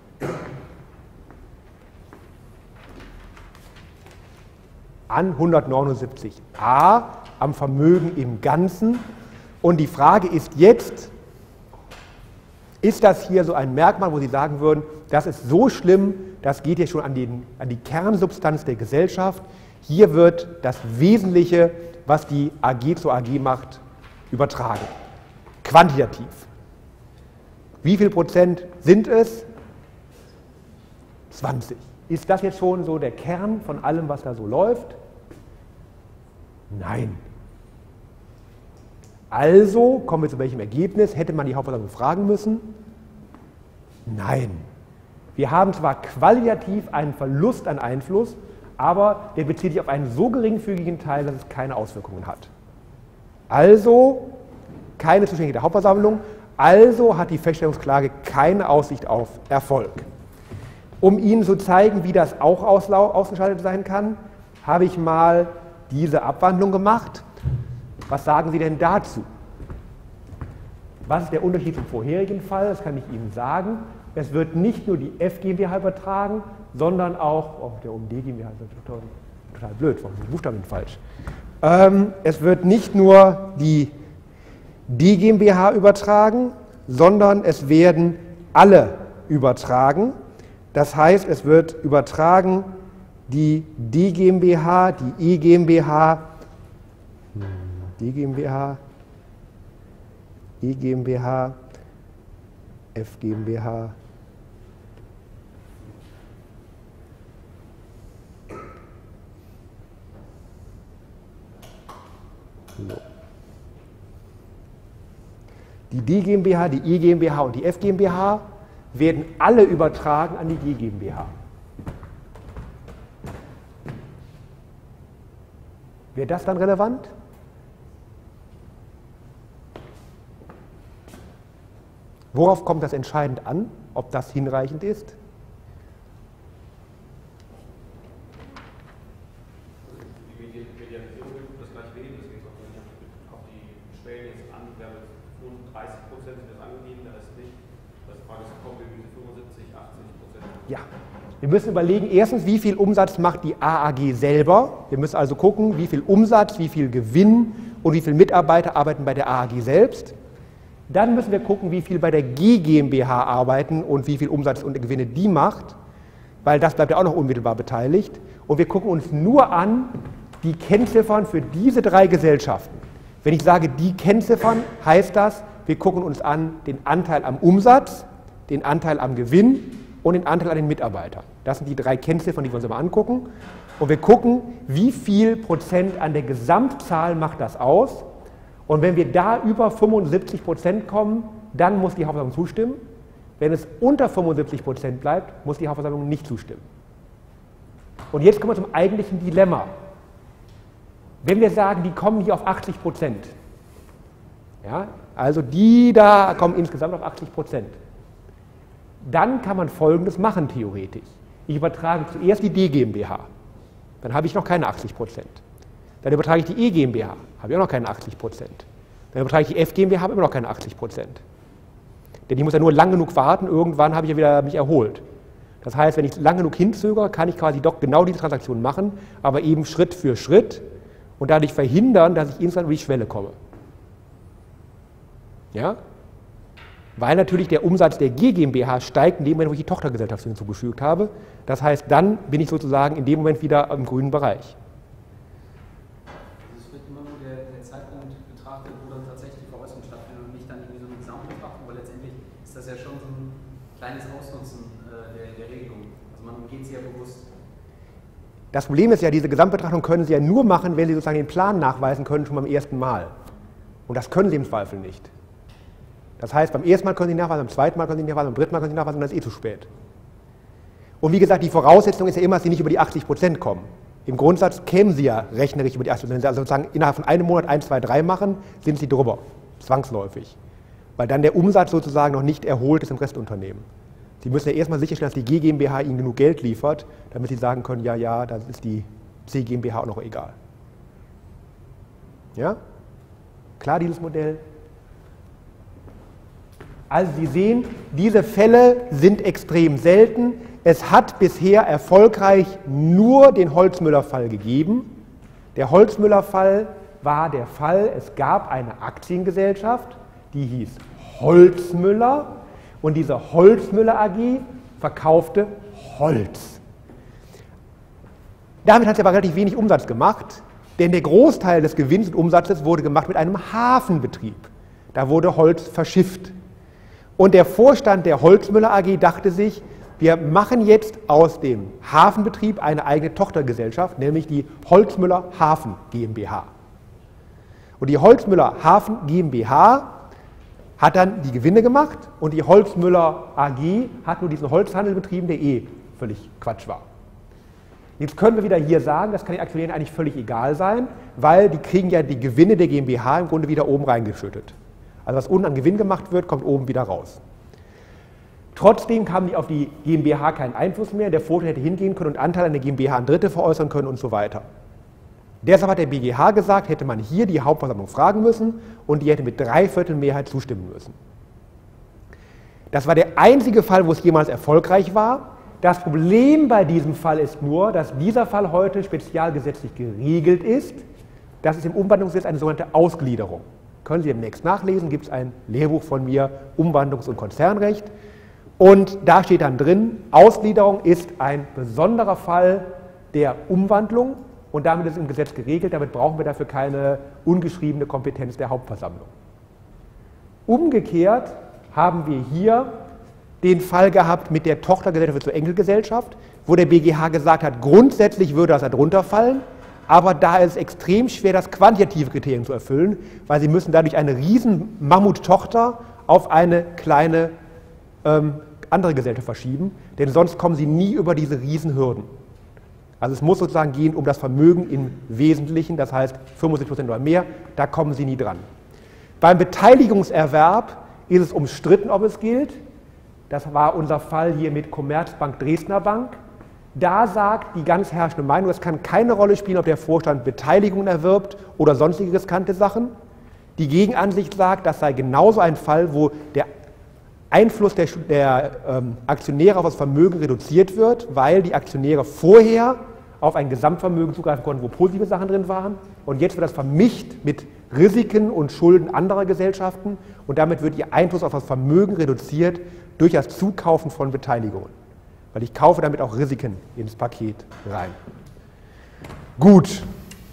An 179a, am Vermögen im Ganzen. Und die Frage ist jetzt, ist das hier so ein Merkmal, wo Sie sagen würden, das ist so schlimm, das geht jetzt schon an die Kernsubstanz der Gesellschaft. Hier wird das Wesentliche, was die AG zur AG macht, übertragen. Quantitativ. Wie viel Prozent sind es? 20. Ist das jetzt schon so der Kern von allem, was da so läuft? Nein. Also kommen wir zu welchem Ergebnis? Hätte man die Hauptversammlung fragen müssen? Nein. Wir haben zwar qualitativ einen Verlust an Einfluss, aber der bezieht sich auf einen so geringfügigen Teil, dass es keine Auswirkungen hat. Also keine Zuständigkeit der Hauptversammlung, also hat die Feststellungsklage keine Aussicht auf Erfolg. Um Ihnen zu zeigen, wie das auch ausgeschaltet sein kann, habe ich mal diese Abwandlung gemacht. Was sagen Sie denn dazu? Was ist der Unterschied zum vorherigen Fall? Das kann ich Ihnen sagen. Es wird nicht nur die F GmbH übertragen, sondern auch, der OMD GmbH ist total blöd, warum sind die Buchstaben falsch? Es wird nicht nur die D GmbH übertragen, sondern es werden alle übertragen. Das heißt, es wird übertragen die D GmbH, die E GmbH, D GmbH, E GmbH, F GmbH, so. Die D GmbH, die E GmbH und die F GmbH werden alle übertragen an die G GmbH. Wäre das dann relevant? Worauf kommt das entscheidend an, ob das hinreichend ist? Die Medianisierung wird das gleich reden, deswegen sagt man auf die Stellen jetzt an, wir haben jetzt 35% sind das angegeben, der Rest nicht. Das Frage ist, kommen wir mit 75, 80%? Ja, wir müssen überlegen, erstens, wie viel Umsatz macht die AAG selber. Wir müssen also gucken, wie viel Umsatz, wie viel Gewinn und wie viele Mitarbeiter arbeiten bei der AAG selbst. Dann müssen wir gucken, wie viel bei der G GmbH arbeiten und wie viel Umsatz und Gewinne die macht, weil das bleibt ja auch noch unmittelbar beteiligt. Und wir gucken uns nur an die Kennziffern für diese drei Gesellschaften. Wenn ich sage, die Kennziffern, heißt das, wir gucken uns an den Anteil am Umsatz, den Anteil am Gewinn und den Anteil an den Mitarbeitern. Das sind die drei Kennziffern, die wir uns immer angucken. Und wir gucken, wie viel Prozent an der Gesamtzahl macht das aus. Und wenn wir da über 75% kommen, dann muss die Hauptversammlung zustimmen. Wenn es unter 75% bleibt, muss die Hauptversammlung nicht zustimmen. Und jetzt kommen wir zum eigentlichen Dilemma. Wenn wir sagen, die kommen hier auf 80%, ja, also die da kommen insgesamt auf 80%, dann kann man Folgendes machen theoretisch. Ich übertrage zuerst die D GmbH, dann habe ich noch keine 80%. Dann übertrage ich die E GmbH, habe ich auch noch keine 80%. Dann übertrage ich die F GmbH, habe immer noch keine 80%. Denn ich muss ja nur lang genug warten, irgendwann habe ich ja wieder mich erholt. Das heißt, wenn ich lang genug hinzögere, kann ich quasi doch genau diese Transaktion machen, aber eben Schritt für Schritt und dadurch verhindern, dass ich insgesamt über die Schwelle komme. Ja? Weil natürlich der Umsatz der G GmbH steigt in dem Moment, wo ich die Tochtergesellschaft hinzugefügt habe. Das heißt, dann bin ich sozusagen in dem Moment wieder im grünen Bereich. Es wird immer nur der Zeitpunkt betrachtet, wo dann tatsächlich die Veräußerung stattfindet und nicht dann irgendwie so eine Gesamtbetrachtung, weil letztendlich ist das ja schon so ein kleines Ausnutzen der Regelung. Also man umgeht sie ja bewusst. Das Problem ist ja, diese Gesamtbetrachtung können Sie ja nur machen, wenn Sie sozusagen den Plan nachweisen können, schon beim ersten Mal. Und das können Sie im Zweifel nicht. Das heißt, beim ersten Mal können Sie nachweisen, beim zweiten Mal können Sie nachweisen, beim dritten Mal können Sie nachweisen, und dann ist es zu spät. Und wie gesagt, die Voraussetzung ist ja immer, dass Sie nicht über die 80% kommen. Im Grundsatz kämen Sie ja rechnerisch über die 80%. Wenn Sie also sozusagen innerhalb von einem Monat 1, 2, 3 machen, sind Sie drüber, zwangsläufig. Weil dann der Umsatz sozusagen noch nicht erholt ist im Restunternehmen. Sie müssen ja erstmal sicherstellen, dass die G GmbH Ihnen genug Geld liefert, damit Sie sagen können, ja, ja, das ist die C GmbH auch noch egal. Ja? Klar, dieses Modell? Also Sie sehen, diese Fälle sind extrem selten. Es hat bisher erfolgreich nur den Holzmüller-Fall gegeben. Der Holzmüller-Fall war der Fall, es gab eine Aktiengesellschaft, die hieß Holzmüller und diese Holzmüller AG verkaufte Holz. Damit hat sie aber relativ wenig Umsatz gemacht, denn der Großteil des Gewinns und Umsatzes wurde gemacht mit einem Hafenbetrieb. Da wurde Holz verschifft. Und der Vorstand der Holzmüller AG dachte sich, wir machen jetzt aus dem Hafenbetrieb eine eigene Tochtergesellschaft, nämlich die Holzmüller Hafen GmbH. Und die Holzmüller Hafen GmbH hat dann die Gewinne gemacht und die Holzmüller AG hat nur diesen Holzhandel betrieben, der völlig Quatsch war. Jetzt können wir wieder hier sagen, das kann den Aktionären eigentlich völlig egal sein, weil die kriegen ja die Gewinne der GmbH im Grunde wieder oben reingeschüttet. Also was unten an Gewinn gemacht wird, kommt oben wieder raus. Trotzdem haben die auf die GmbH keinen Einfluss mehr, der Vorstand hätte hingehen können und Anteil an der GmbH an Dritte veräußern können und so weiter. Deshalb hat der BGH gesagt, hätte man hier die Hauptversammlung fragen müssen und die hätte mit 3/4 Mehrheit zustimmen müssen. Das war der einzige Fall, wo es jemals erfolgreich war. Das Problem bei diesem Fall ist nur, dass dieser Fall heute spezialgesetzlich geregelt ist. Das ist im Umwandlungsgesetz eine sogenannte Ausgliederung. Können Sie demnächst nachlesen, gibt es ein Lehrbuch von mir, Umwandlungs- und Konzernrecht. Und da steht dann drin, Ausgliederung ist ein besonderer Fall der Umwandlung und damit ist es im Gesetz geregelt, damit brauchen wir dafür keine ungeschriebene Kompetenz der Hauptversammlung. Umgekehrt haben wir hier den Fall gehabt mit der Tochtergesellschaft zur Enkelgesellschaft, wo der BGH gesagt hat, grundsätzlich würde das darunter fallen, aber da ist es extrem schwer, das quantitative Kriterium zu erfüllen, weil Sie müssen dadurch eine riesen Mammut-Tochter auf eine kleine andere Gesellschaft verschieben, denn sonst kommen Sie nie über diese Riesenhürden. Also es muss sozusagen gehen um das Vermögen im Wesentlichen, das heißt 75% oder mehr, da kommen Sie nie dran. Beim Beteiligungserwerb ist es umstritten, ob es gilt. Das war unser Fall hier mit Commerzbank Dresdner Bank. Da sagt die ganz herrschende Meinung, es kann keine Rolle spielen, ob der Vorstand Beteiligungen erwirbt oder sonstige riskante Sachen. Die Gegenansicht sagt, das sei genauso ein Fall, wo der Einfluss der Aktionäre auf das Vermögen reduziert wird, weil die Aktionäre vorher auf ein Gesamtvermögen zugreifen konnten, wo positive Sachen drin waren. Und jetzt wird das vermischt mit Risiken und Schulden anderer Gesellschaften und damit wird ihr Einfluss auf das Vermögen reduziert durch das Zukaufen von Beteiligungen. Weil ich kaufe damit auch Risiken ins Paket rein. Gut,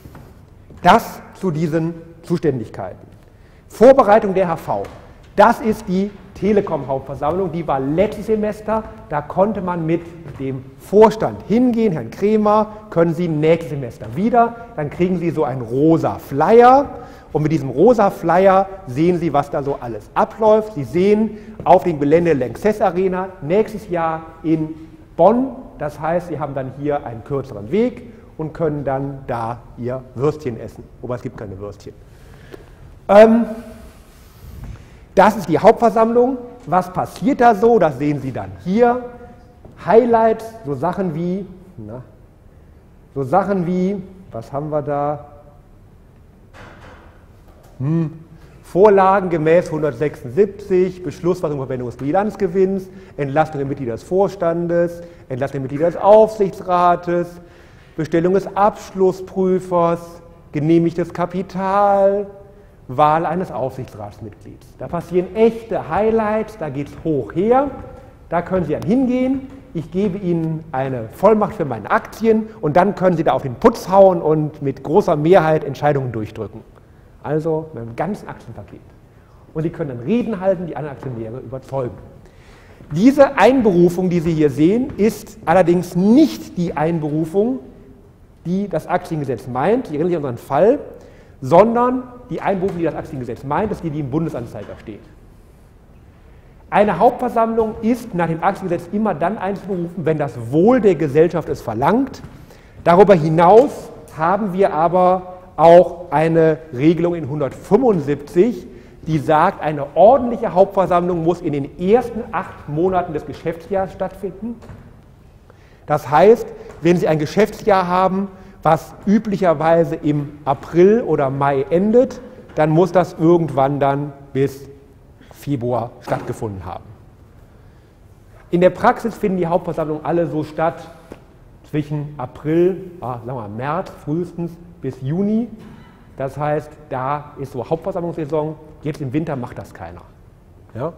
das zu diesen Zuständigkeiten. Vorbereitung der HV. Das ist die Telekom-Hauptversammlung, die war letztes Semester, da konnte man mit dem Vorstand hingehen, Herrn Kremer, können Sie nächstes Semester wieder, dann kriegen Sie so einen rosa Flyer und mit diesem rosa Flyer sehen Sie, was da so alles abläuft. Sie sehen auf dem Gelände der Lanxess Arena nächstes Jahr in Bonn, das heißt, Sie haben dann hier einen kürzeren Weg und können dann da Ihr Würstchen essen, wobei es gibt keine Würstchen. Das ist die Hauptversammlung. Was passiert da so? Das sehen Sie dann hier. Highlights, so Sachen wie, was haben wir da? Vorlagen gemäß 176, Beschlussfassung zur Verwendung des Bilanzgewinns, Entlastung der Mitglieder des Vorstandes, Entlastung der Mitglieder des Aufsichtsrates, Bestellung des Abschlussprüfers, genehmigtes Kapital, Wahl eines Aufsichtsratsmitglieds. Da passieren echte Highlights, da geht es hoch her, da können Sie dann hingehen, ich gebe Ihnen eine Vollmacht für meine Aktien und dann können Sie da auf den Putz hauen und mit großer Mehrheit Entscheidungen durchdrücken. Also mit einem ganzen Aktienpaket. Und Sie können dann Reden halten, die anderen Aktionäre überzeugen. Diese Einberufung, die Sie hier sehen, ist allerdings nicht die Einberufung, die das Aktiengesetz meint, die erinnert sich an unseren Fall, sondern die Einberufung, die das Aktiengesetz meint, ist die, die im Bundesanzeiger steht. Eine Hauptversammlung ist nach dem Aktiengesetz immer dann einzuberufen, wenn das Wohl der Gesellschaft es verlangt. Darüber hinaus haben wir aber auch eine Regelung in 175, die sagt, eine ordentliche Hauptversammlung muss in den ersten 8 Monaten des Geschäftsjahres stattfinden. Das heißt, wenn Sie ein Geschäftsjahr haben, was üblicherweise im April oder Mai endet, dann muss das irgendwann dann bis Februar stattgefunden haben. In der Praxis finden die Hauptversammlungen alle so statt zwischen April, sagen wir mal März frühestens bis Juni. Das heißt, da ist so Hauptversammlungssaison. Jetzt im Winter macht das keiner. Ja?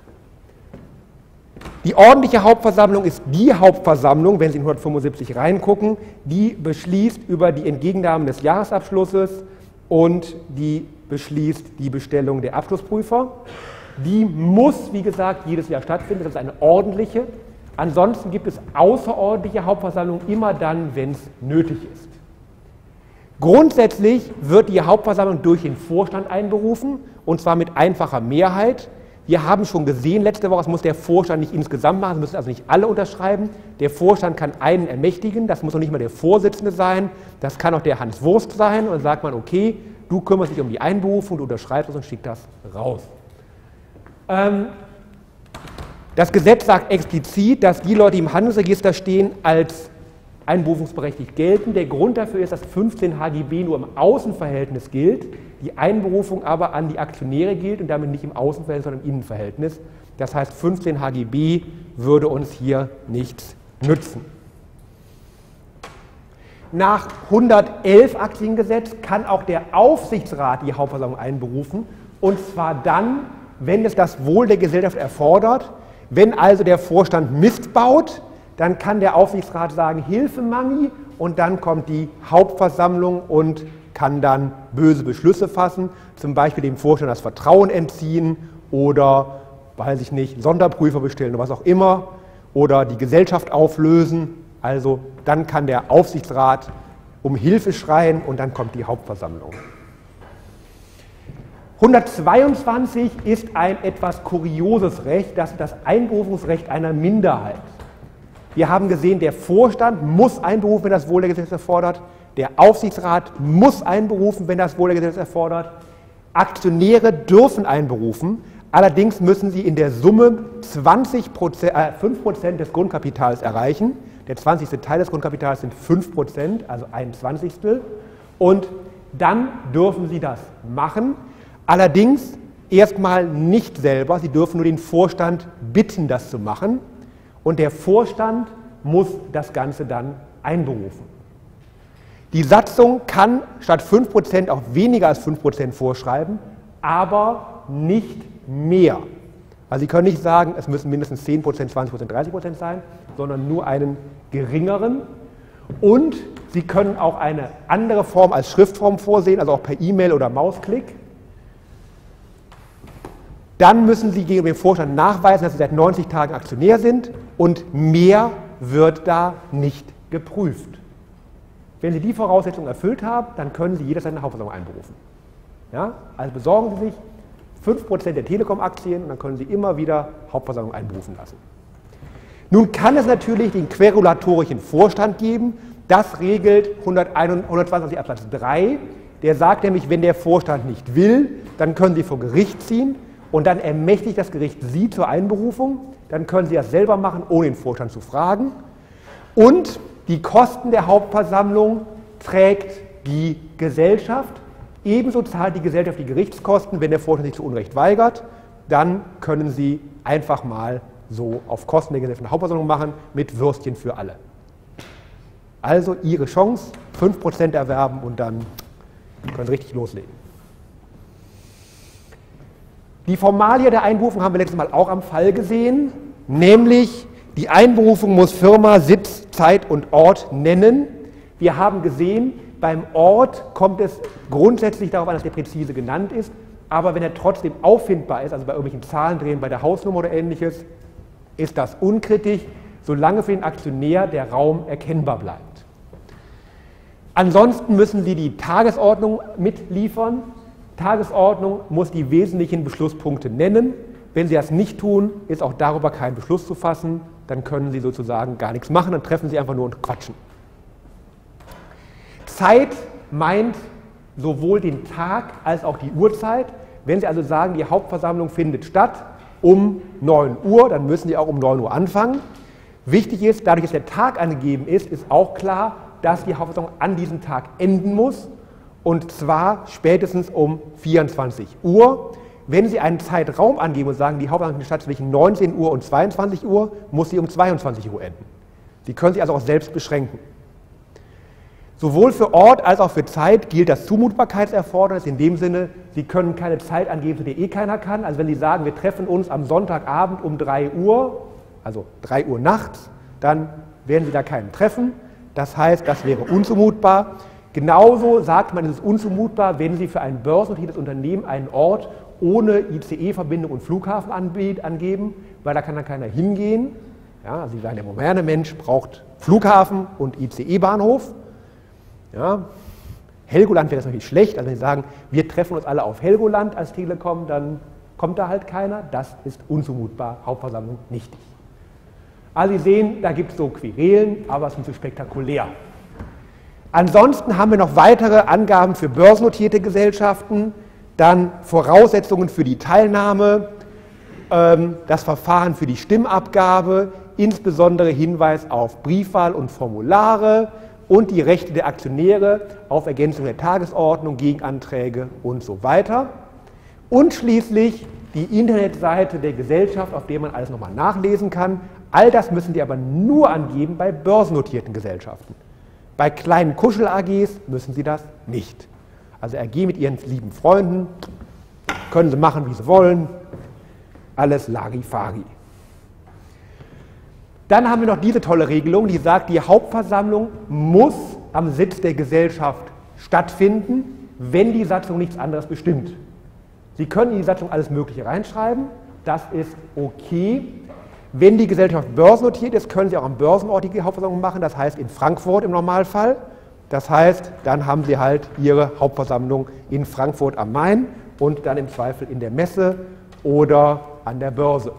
Die ordentliche Hauptversammlung ist die Hauptversammlung, wenn Sie in 175 reingucken, die beschließt über die Entgegennahme des Jahresabschlusses und die beschließt die Bestellung der Abschlussprüfer. Die muss, wie gesagt, jedes Jahr stattfinden. Das ist eine ordentliche. Ansonsten gibt es außerordentliche Hauptversammlungen immer dann, wenn es nötig ist. Grundsätzlich wird die Hauptversammlung durch den Vorstand einberufen, und zwar mit einfacher Mehrheit. Wir haben schon gesehen letzte Woche, das muss der Vorstand nicht insgesamt machen, das müssen also nicht alle unterschreiben. Der Vorstand kann einen ermächtigen, das muss noch nicht mal der Vorsitzende sein, das kann auch der Hans Wurst sein, und dann sagt man, okay, du kümmerst dich um die Einberufung, du unterschreibst das und schickst das raus. Das Gesetz sagt explizit, dass die Leute, die im Handelsregister stehen, als einberufungsberechtigt gelten. Der Grund dafür ist, dass 15 HGB nur im Außenverhältnis gilt, die Einberufung aber an die Aktionäre gilt und damit nicht im Außenverhältnis, sondern im Innenverhältnis. Das heißt, 15 HGB würde uns hier nichts nützen. Nach 111 Aktiengesetz kann auch der Aufsichtsrat die Hauptversammlung einberufen, und zwar dann, wenn es das Wohl der Gesellschaft erfordert. Wenn also der Vorstand Mist baut, dann kann der Aufsichtsrat sagen, Hilfe Mami, und dann kommt die Hauptversammlung und kann dann böse Beschlüsse fassen, zum Beispiel dem Vorstand das Vertrauen entziehen oder, weiß ich nicht, Sonderprüfer bestellen oder was auch immer, oder die Gesellschaft auflösen. Also dann kann der Aufsichtsrat um Hilfe schreien und dann kommt die Hauptversammlung. 122 ist ein etwas kurioses Recht, das ist das Einberufungsrecht einer Minderheit. Wir haben gesehen, der Vorstand muss einberufen, wenn das Wohl der Gesellschaft erfordert. Der Aufsichtsrat muss einberufen, wenn das Wohl der Gesellschaft erfordert. Aktionäre dürfen einberufen, allerdings müssen sie in der Summe 5% des Grundkapitals erreichen. Der 20. Teil des Grundkapitals sind 5%, also 1/20. Und dann dürfen sie das machen. Allerdings erstmal nicht selber, sie dürfen nur den Vorstand bitten, das zu machen. Und der Vorstand muss das Ganze dann einberufen. Die Satzung kann statt 5% auch weniger als 5% vorschreiben, aber nicht mehr. Also Sie können nicht sagen, es müssen mindestens 10%, 20%, 30% sein, sondern nur einen geringeren. Und Sie können auch eine andere Form als Schriftform vorsehen, also auch per E-Mail oder Mausklick. Dann müssen Sie gegenüber dem Vorstand nachweisen, dass Sie seit 90 Tagen Aktionär sind, und mehr wird da nicht geprüft. Wenn Sie die Voraussetzungen erfüllt haben, dann können Sie jederzeit eine Hauptversammlung einberufen. Ja? Also besorgen Sie sich 5% der Telekom-Aktien und dann können Sie immer wieder Hauptversammlung einberufen lassen. Nun kann es natürlich den querulatorischen Vorstand geben, das regelt 121 Absatz 3, der sagt nämlich, wenn der Vorstand nicht will, dann können Sie vor Gericht ziehen. Und dann ermächtigt das Gericht Sie zur Einberufung. Dann können Sie das selber machen, ohne den Vorstand zu fragen. Und die Kosten der Hauptversammlung trägt die Gesellschaft. Ebenso zahlt die Gesellschaft die Gerichtskosten, wenn der Vorstand sich zu Unrecht weigert. Dann können Sie einfach mal so auf Kosten der Gesellschaft eine Hauptversammlung machen mit Würstchen für alle. Also Ihre Chance, 5% erwerben und dann können Sie richtig loslegen. Die Formalie der Einberufung haben wir letztes Mal auch am Fall gesehen, nämlich die Einberufung muss Firma, Sitz, Zeit und Ort nennen. Wir haben gesehen, beim Ort kommt es grundsätzlich darauf an, dass der präzise genannt ist, aber wenn er trotzdem auffindbar ist, also bei irgendwelchen Zahlendrehen, bei der Hausnummer oder ähnliches, ist das unkritisch, solange für den Aktionär der Raum erkennbar bleibt. Ansonsten müssen Sie die Tagesordnung mitliefern. Tagesordnung muss die wesentlichen Beschlusspunkte nennen. Wenn Sie das nicht tun, ist auch darüber kein Beschluss zu fassen. Dann können Sie sozusagen gar nichts machen, dann treffen Sie einfach nur und quatschen. Zeit meint sowohl den Tag als auch die Uhrzeit. Wenn Sie also sagen, die Hauptversammlung findet statt um 9 Uhr, dann müssen Sie auch um 9 Uhr anfangen. Wichtig ist, dadurch, dass der Tag angegeben ist auch klar, dass die Hauptversammlung an diesem Tag enden muss. Und zwar spätestens um 24 Uhr. Wenn Sie einen Zeitraum angeben und sagen, die Hauptversammlung findet statt zwischen 19 Uhr und 22 Uhr, muss sie um 22 Uhr enden. Sie können sich also auch selbst beschränken. Sowohl für Ort als auch für Zeit gilt das Zumutbarkeitserfordernis in dem Sinne, Sie können keine Zeit angeben, zu der eh keiner kann. Also wenn Sie sagen, wir treffen uns am Sonntagabend um 3 Uhr, also 3 Uhr nachts, dann werden Sie da keinen treffen. Das heißt, das wäre unzumutbar. Genauso sagt man, es ist unzumutbar, wenn Sie für ein börsennotiertes Unternehmen einen Ort ohne ICE-Verbindung und Flughafen angeben, weil da kann dann keiner hingehen. Ja, also Sie sagen, der moderne Mensch braucht Flughafen und ICE-Bahnhof. Ja, Helgoland wäre das natürlich schlecht, also wenn Sie sagen, wir treffen uns alle auf Helgoland als Telekom, dann kommt da halt keiner, das ist unzumutbar, Hauptversammlung nichtig. Also Sie sehen, da gibt es so Querelen, aber es ist nicht so spektakulär. Ansonsten haben wir noch weitere Angaben für börsennotierte Gesellschaften, dann Voraussetzungen für die Teilnahme, das Verfahren für die Stimmabgabe, insbesondere Hinweis auf Briefwahl und Formulare und die Rechte der Aktionäre auf Ergänzung der Tagesordnung, Gegenanträge und so weiter. Und schließlich die Internetseite der Gesellschaft, auf der man alles nochmal nachlesen kann. All das müssen die aber nur angeben bei börsennotierten Gesellschaften. Bei kleinen Kuschel-AGs müssen sie das nicht. Also AG mit ihren lieben Freunden, können sie machen, wie sie wollen, alles Larifari. Dann haben wir noch diese tolle Regelung, die sagt, die Hauptversammlung muss am Sitz der Gesellschaft stattfinden, wenn die Satzung nichts anderes bestimmt. Sie können in die Satzung alles Mögliche reinschreiben, das ist okay. Wenn die Gesellschaft börsennotiert ist, können Sie auch am Börsenort die Hauptversammlung machen, das heißt in Frankfurt im Normalfall. Das heißt, dann haben Sie halt Ihre Hauptversammlung in Frankfurt am Main und dann im Zweifel in der Messe oder an der Börse.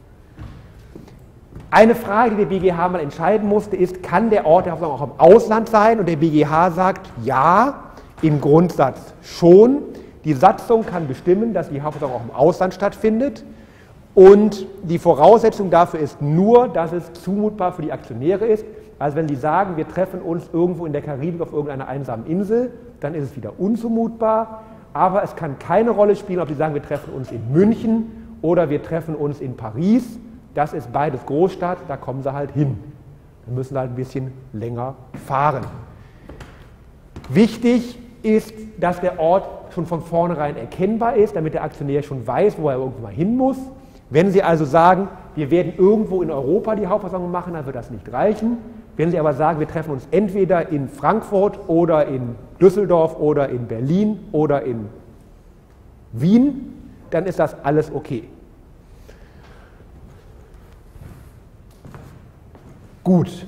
Eine Frage, die der BGH mal entscheiden musste, ist, kann der Ort der Hauptversammlung auch im Ausland sein? Und der BGH sagt, ja, im Grundsatz schon. Die Satzung kann bestimmen, dass die Hauptversammlung auch im Ausland stattfindet. Und die Voraussetzung dafür ist nur, dass es zumutbar für die Aktionäre ist. Also wenn Sie sagen, wir treffen uns irgendwo in der Karibik auf irgendeiner einsamen Insel, dann ist es wieder unzumutbar. Aber es kann keine Rolle spielen, ob Sie sagen, wir treffen uns in München oder wir treffen uns in Paris. Das ist beides Großstadt, da kommen Sie halt hin. Dann müssen Sie halt ein bisschen länger fahren. Wichtig ist, dass der Ort schon von vornherein erkennbar ist, damit der Aktionär schon weiß, wo er irgendwo mal hin muss. Wenn Sie also sagen, wir werden irgendwo in Europa die Hauptversammlung machen, dann wird das nicht reichen. Wenn Sie aber sagen, wir treffen uns entweder in Frankfurt oder in Düsseldorf oder in Berlin oder in Wien, dann ist das alles okay. Gut.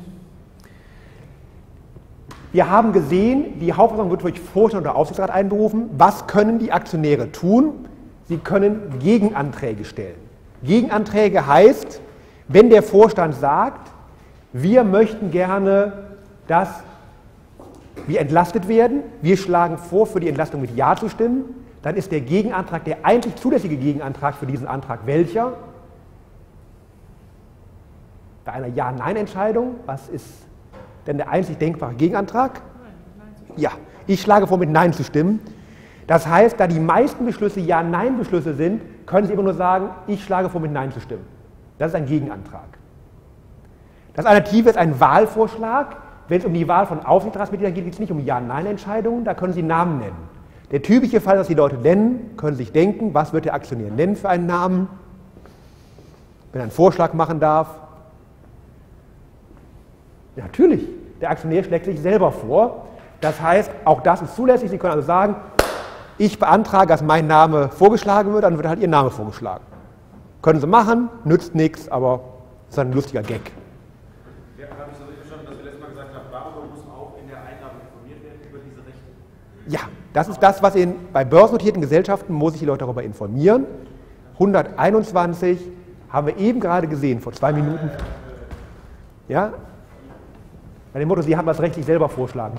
Wir haben gesehen, die Hauptversammlung wird durch Vorstand oder Aufsichtsrat einberufen. Was können die Aktionäre tun? Sie können Gegenanträge stellen. Gegenanträge heißt, wenn der Vorstand sagt, wir möchten gerne, dass wir entlastet werden, wir schlagen vor, für die Entlastung mit Ja zu stimmen, dann ist der Gegenantrag, der eigentlich zulässige Gegenantrag für diesen Antrag welcher? Bei einer Ja-Nein-Entscheidung, was ist denn der einzig denkbare Gegenantrag? Ja, ich schlage vor, mit Nein zu stimmen. Das heißt, da die meisten Beschlüsse Ja-Nein-Beschlüsse sind, können Sie immer nur sagen, ich schlage vor, mit Nein zu stimmen. Das ist ein Gegenantrag. Das Alternative ist ein Wahlvorschlag. Wenn es um die Wahl von Aufsichtsratsmitgliedern geht, geht es nicht um Ja-Nein-Entscheidungen, da können Sie Namen nennen. Der typische Fall, dass die Leute nennen, können sich denken, was wird der Aktionär nennen für einen Namen, wenn er einen Vorschlag machen darf. Ja, natürlich, der Aktionär schlägt sich selber vor. Das heißt, auch das ist zulässig. Sie können also sagen, ich beantrage, dass mein Name vorgeschlagen wird, dann wird halt Ihr Name vorgeschlagen. Können Sie machen, nützt nichts, aber ist ein lustiger Gag. Ja, habe ich so verstanden, dass wir letztes Mal gesagt haben, darüber muss auch in der Eingabe informiert werden über diese Rechte? Ja, das ist das, was bei börsennotierten Gesellschaften muss ich die Leute darüber informieren. 121 haben wir eben gerade gesehen, vor 2 Minuten. Ja? Bei dem Motto, Sie haben das Recht, sich selber vorschlagen.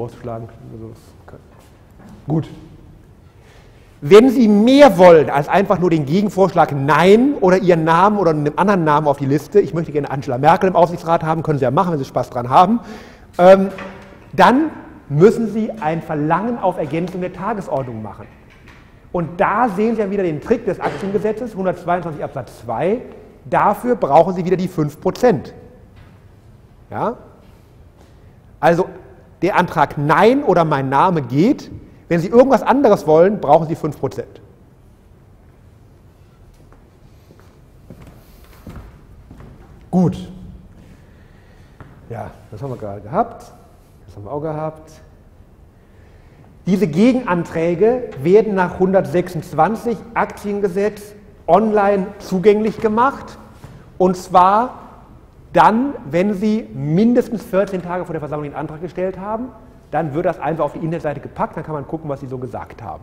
Gut. Wenn Sie mehr wollen als einfach nur den Gegenvorschlag Nein oder Ihren Namen oder einen anderen Namen auf die Liste, ich möchte gerne Angela Merkel im Aufsichtsrat haben, können Sie ja machen, wenn Sie Spaß dran haben, dann müssen Sie ein Verlangen auf Ergänzung der Tagesordnung machen. Und da sehen Sie ja wieder den Trick des Aktiengesetzes, 122 Absatz 2, dafür brauchen Sie wieder die 5%. Ja? Also der Antrag Nein oder mein Name geht. Wenn Sie irgendwas anderes wollen, brauchen Sie 5%. Gut. Ja, das haben wir gerade gehabt. Das haben wir auch gehabt. Diese Gegenanträge werden nach 126 Aktiengesetz online zugänglich gemacht. Und zwar Dann, wenn Sie mindestens 14 Tage vor der Versammlung den Antrag gestellt haben, dann wird das einfach auf die Internetseite gepackt, dann kann man gucken, was Sie so gesagt haben.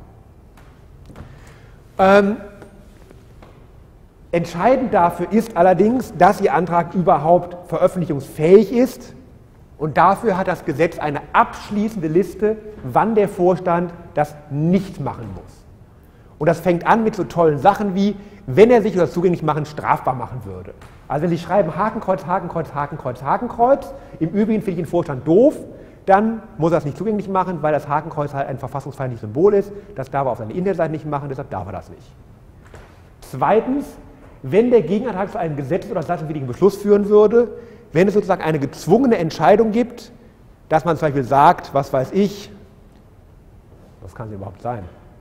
Entscheidend dafür ist allerdings, dass Ihr Antrag überhaupt veröffentlichungsfähig ist, und dafür hat das Gesetz eine abschließende Liste, wann der Vorstand das nicht machen muss. Und das fängt an mit so tollen Sachen wie, wenn er sich das Zugänglichmachen strafbar machen würde. Also wenn Sie schreiben Hakenkreuz, Hakenkreuz, Hakenkreuz, Hakenkreuz, im Übrigen finde ich den Vorstand doof, dann muss er das nicht zugänglich machen, weil das Hakenkreuz halt ein verfassungsfeindliches Symbol ist. Das darf er auf seiner Internetseite nicht machen, deshalb darf er das nicht. Zweitens, wenn der Gegenantrag zu einem gesetzes- oder satzungswidrigen Beschluss führen würde, wenn es sozusagen eine gezwungene Entscheidung gibt, dass man zum Beispiel sagt, was weiß ich, was kann es überhaupt sein?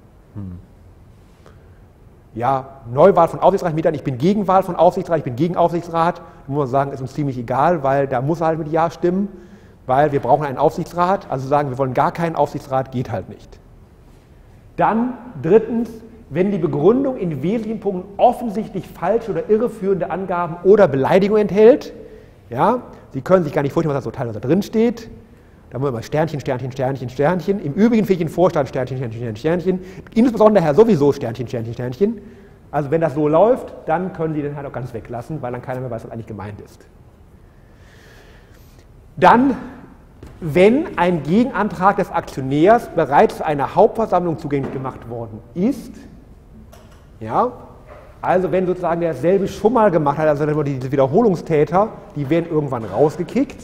Ja, Neuwahl von Aufsichtsratmitgliedern, ich bin gegen Wahl von Aufsichtsrat, ich bin gegen Aufsichtsrat, muss man sagen, ist uns ziemlich egal, weil da muss er halt mit Ja stimmen, weil wir brauchen einen Aufsichtsrat, also sagen, wir wollen gar keinen Aufsichtsrat, geht halt nicht. Dann drittens, wenn die Begründung in wesentlichen Punkten offensichtlich falsche oder irreführende Angaben oder Beleidigung enthält, ja, Sie können sich gar nicht vorstellen, was da so teilweise drin steht. Da muss man immer Sternchen, Sternchen, Sternchen, Sternchen. Im Übrigen finde ich den Vorstand Sternchen, Sternchen, Sternchen, Sternchen. Insbesondere Herr sowieso Sternchen, Sternchen, Sternchen. Also wenn das so läuft, dann können Sie den halt auch ganz weglassen, weil dann keiner mehr weiß, was eigentlich gemeint ist. Dann, wenn ein Gegenantrag des Aktionärs bereits zu einer Hauptversammlung zugänglich gemacht worden ist, ja, also wenn sozusagen derselbe schon mal gemacht hat, also diese Wiederholungstäter, die werden irgendwann rausgekickt.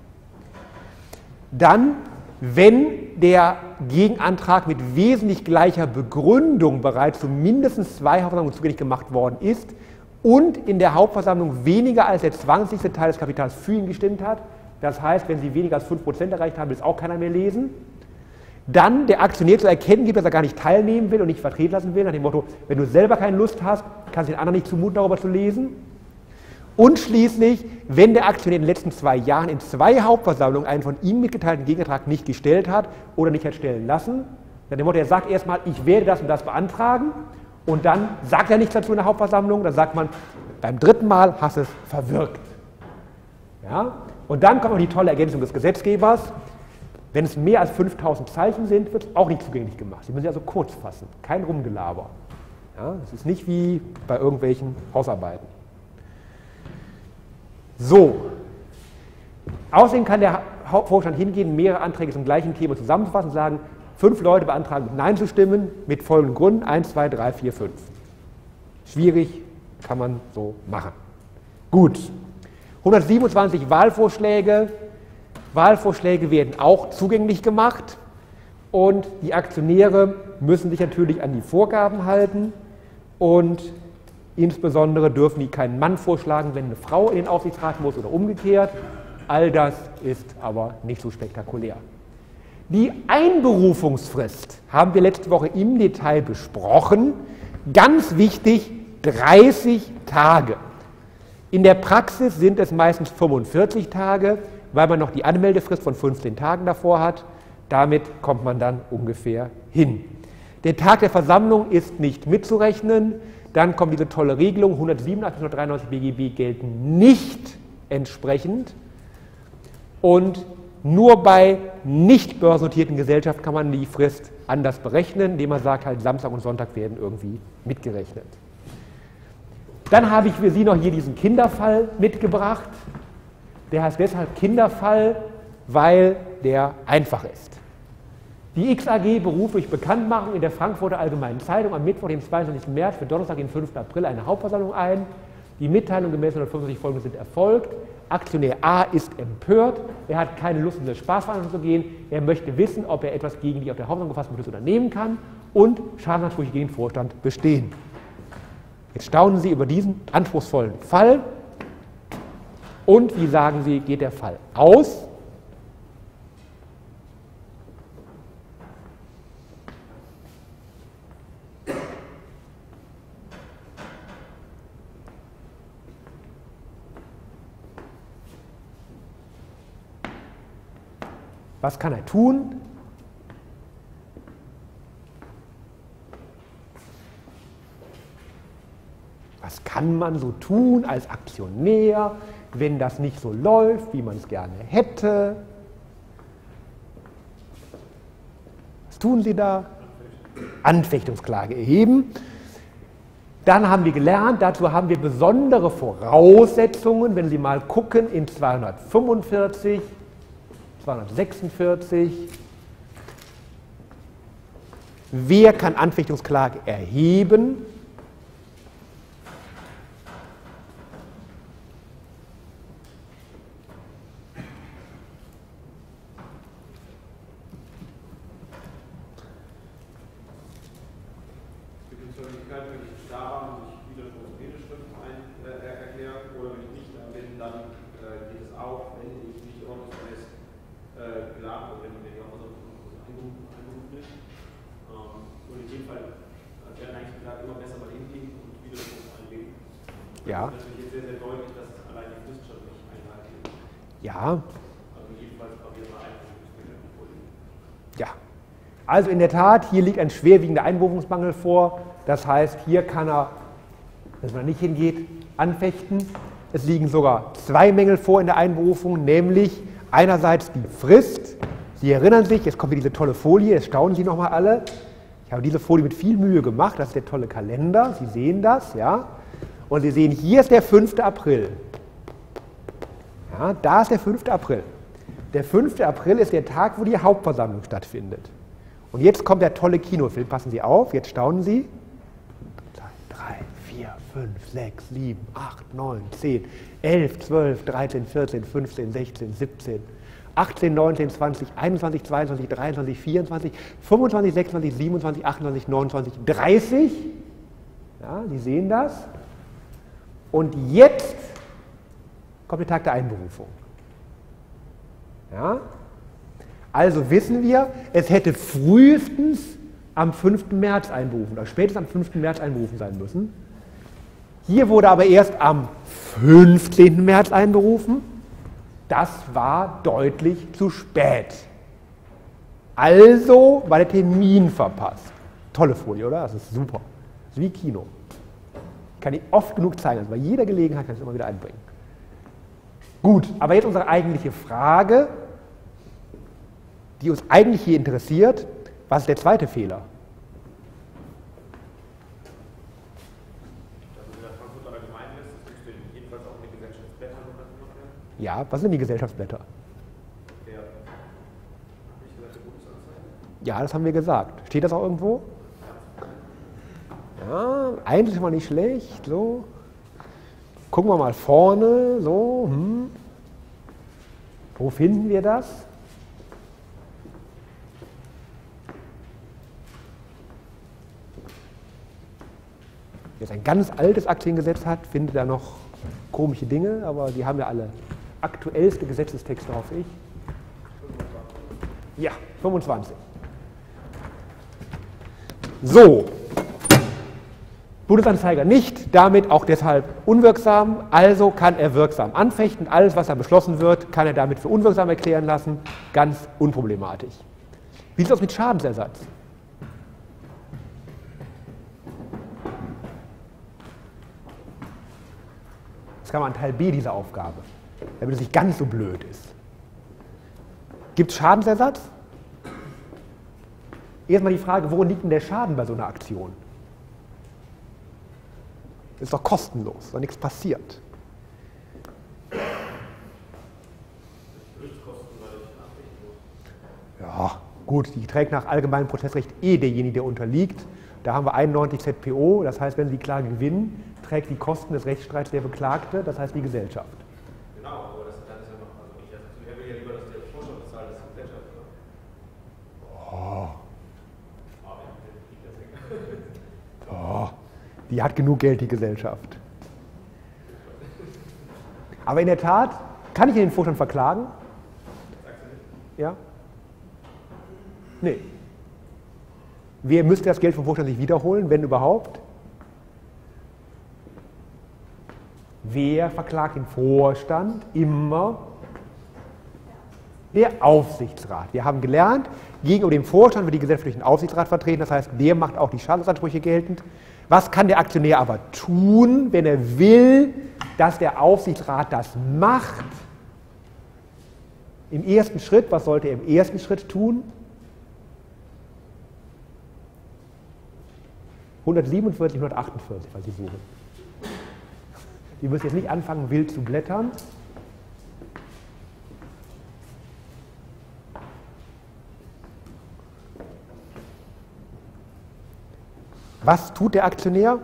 Dann, wenn der Gegenantrag mit wesentlich gleicher Begründung bereits zu mindestens 2 Hauptversammlungen zugänglich gemacht worden ist und in der Hauptversammlung weniger als der 20. Teil des Kapitals für ihn gestimmt hat, das heißt, wenn Sie weniger als 5% erreicht haben, will es auch keiner mehr lesen. Dann der Aktionär zu erkennen gibt, dass er gar nicht teilnehmen will und nicht vertreten lassen will, nach dem Motto, wenn du selber keine Lust hast, kannst du den anderen nicht zumuten, darüber zu lesen. Und schließlich, wenn der Aktionär in den letzten 2 Jahren in 2 Hauptversammlungen einen von ihm mitgeteilten Gegenantrag nicht gestellt hat oder nicht hat stellen lassen, nach dem Motto, er sagt erstmal, ich werde das und das beantragen, und dann sagt er nichts dazu in der Hauptversammlung, dann sagt man, beim 3. Mal hast du es verwirkt. Ja? Und dann kommt noch die tolle Ergänzung des Gesetzgebers. Wenn es mehr als 5000 Zeichen sind, wird es auch nicht zugänglich gemacht. Sie müssen sich also kurz fassen, kein Rumgelaber. Ja, das ist nicht wie bei irgendwelchen Hausarbeiten. So. Außerdem kann der Vorstand hingehen, mehrere Anträge zum gleichen Thema zusammenfassen und sagen, 5 Leute beantragen, mit Nein zu stimmen, mit folgenden Gründen, 1, 2, 3, 4, 5. Schwierig, kann man so machen. Gut. 127 Wahlvorschläge. Wahlvorschläge werden auch zugänglich gemacht und die Aktionäre müssen sich natürlich an die Vorgaben halten und insbesondere dürfen die keinen Mann vorschlagen, wenn eine Frau in den Aufsichtsrat muss oder umgekehrt. All das ist aber nicht so spektakulär. Die Einberufungsfrist haben wir letzte Woche im Detail besprochen. Ganz wichtig, 30 Tage. In der Praxis sind es meistens 45 Tage, weil man noch die Anmeldefrist von 15 Tagen davor hat. Damit kommt man dann ungefähr hin. Der Tag der Versammlung ist nicht mitzurechnen. Dann kommt diese tolle Regelung, 187 und 193 BGB gelten nicht entsprechend. Und nur bei nicht börsennotierten Gesellschaften kann man die Frist anders berechnen, indem man sagt, halt Samstag und Sonntag werden irgendwie mitgerechnet. Dann habe ich für Sie noch hier diesen Kinderfall mitgebracht. Der heißt deshalb Kinderfall, weil der einfach ist. Die XAG beruft durch Bekanntmachung in der Frankfurter Allgemeinen Zeitung am Mittwoch, den 22. März, für Donnerstag, den 5. April eine Hauptversammlung ein. Die Mitteilungen gemäß 150 folgende sind erfolgt. Aktionär A ist empört, er hat keine Lust, in eine Spaßveranstaltung zu gehen, er möchte wissen, ob er etwas gegen die auf der Hauptversammlung gefassten Beschlüsse unternehmen kann und Schadensansprüche gegen den Vorstand bestehen. Jetzt staunen Sie über diesen anspruchsvollen Fall. Und wie sagen Sie, geht der Fall aus? Was kann er tun? Was kann man so tun als Aktionär? wenn das nicht so läuft, wie man es gerne hätte? Was tun Sie da? Anfechtungsklage erheben. Dann haben wir gelernt, dazu haben wir besondere Voraussetzungen, wenn Sie mal gucken in 245, 246. Wer kann Anfechtungsklage erheben? Ja. Das ist sehr, sehr deutlich, dass es allein die Fristschrift nicht einhalten ist. Ja. Also jedenfalls gravierende Einwurfsmangel vorliegen. Ja. Also in der Tat, hier liegt ein schwerwiegender Einberufungsmangel vor. Das heißt, hier kann er, wenn man nicht hingeht, anfechten. Es liegen sogar zwei Mängel vor in der Einberufung, nämlich einerseits die Frist. Sie erinnern sich, jetzt kommt hier diese tolle Folie, jetzt staunen Sie nochmal alle. Ich habe diese Folie mit viel Mühe gemacht, das ist der tolle Kalender, Sie sehen das, ja. Und Sie sehen, hier ist der 5. April. Ja, da ist der 5. April. Der 5. April ist der Tag, wo die Hauptversammlung stattfindet. Und jetzt kommt der tolle Kinofilm. Passen Sie auf, jetzt staunen Sie. 3, 4, 5, 6, 7, 8, 9, 10, 11, 12, 13, 14, 15, 16, 17, 18, 19, 20, 21, 22, 23, 24, 25, 26, 27, 28, 29, 30. Ja, Sie sehen das. Und jetzt kommt der Tag der Einberufung. Ja? Also wissen wir, es hätte frühestens am 5. März einberufen oder spätestens am 5. März einberufen sein müssen. Hier wurde aber erst am 15. März einberufen. Das war deutlich zu spät. Also war der Termin verpasst. Tolle Folie, oder? Das ist super. Das ist wie Kino. Kann ich oft genug zeigen, also bei jeder Gelegenheit kann ich es immer wieder einbringen. Gut, aber jetzt unsere eigentliche Frage, die uns eigentlich hier interessiert, was ist der zweite Fehler? Ja, was sind die Gesellschaftsblätter? Ja, das haben wir gesagt. Steht das auch irgendwo? Ja, eigentlich mal nicht schlecht. So. Gucken wir mal vorne. So. Wo finden wir das? Wer jetzt ein ganz altes Aktiengesetz hat, findet da noch komische Dinge, aber die haben ja alle aktuellste Gesetzestexte, hoffe ich. Ja, 25. So. Bundesanzeiger nicht, damit auch deshalb unwirksam, also kann er wirksam anfechten. Alles, was da beschlossen wird, kann er damit für unwirksam erklären lassen, ganz unproblematisch. Wie sieht es aus mit Schadensersatz? Das kann man an Teil B dieser Aufgabe, damit es nicht ganz so blöd ist. Gibt es Schadensersatz? Erstmal die Frage, worin liegt denn der Schaden bei so einer Aktion? Ist doch kostenlos, ist doch nichts passiert. Ja, gut, die trägt nach allgemeinem Prozessrecht derjenige, der unterliegt. Da haben wir 91 ZPO, das heißt, wenn Sie die Klage gewinnen, trägt die Kosten des Rechtsstreits der Beklagte, das heißt die Gesellschaft. Genau, aber das ist ja noch, also er will ja lieber, dass der Vorstand bezahlt, als die Gesellschaft. Oh. Die hat genug Geld, die Gesellschaft. Aber in der Tat, kann ich den Vorstand verklagen? Ja? Nee. Wer müsste das Geld vom Vorstand sich wiederholen, wenn überhaupt? Wer verklagt den Vorstand? Immer der Aufsichtsrat. Wir haben gelernt, gegenüber dem Vorstand wird die Gesellschaft durch den Aufsichtsrat vertreten, das heißt, der macht auch die Schadensansprüche geltend. Was kann der Aktionär aber tun, wenn er will, dass der Aufsichtsrat das macht. Im ersten Schritt, was sollte er im ersten Schritt tun? 147, 148, was Sie suchen. Sie müssen jetzt nicht anfangen, wild zu blättern. Was tut der Aktionär?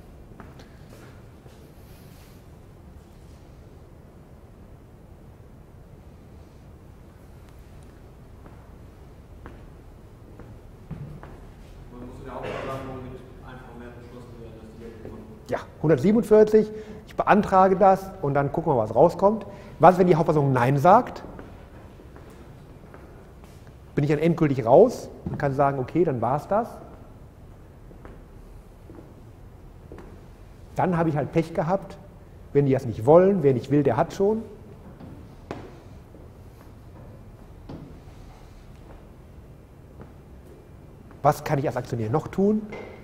Ja, 147, ich beantrage das und dann gucken wir, was rauskommt. Was, wenn die Hauptversammlung Nein sagt? Bin ich dann endgültig raus und kann sagen, okay, dann war es das. Dann habe ich halt Pech gehabt. Wenn die das nicht wollen, wer nicht will, der hat schon. Was kann ich als Aktionär noch tun?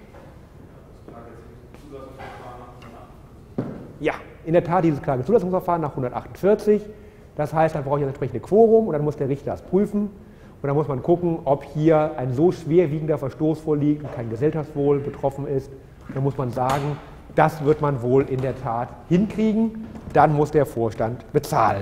Ja, in der Tat dieses Klagezulassungsverfahren nach 148. Das heißt, dann brauche ich das entsprechende Quorum und dann muss der Richter das prüfen. Und dann muss man gucken, ob hier ein so schwerwiegender Verstoß vorliegt und kein Gesellschaftswohl betroffen ist. Dann muss man sagen, das wird man wohl in der Tat hinkriegen. Dann muss der Vorstand bezahlen.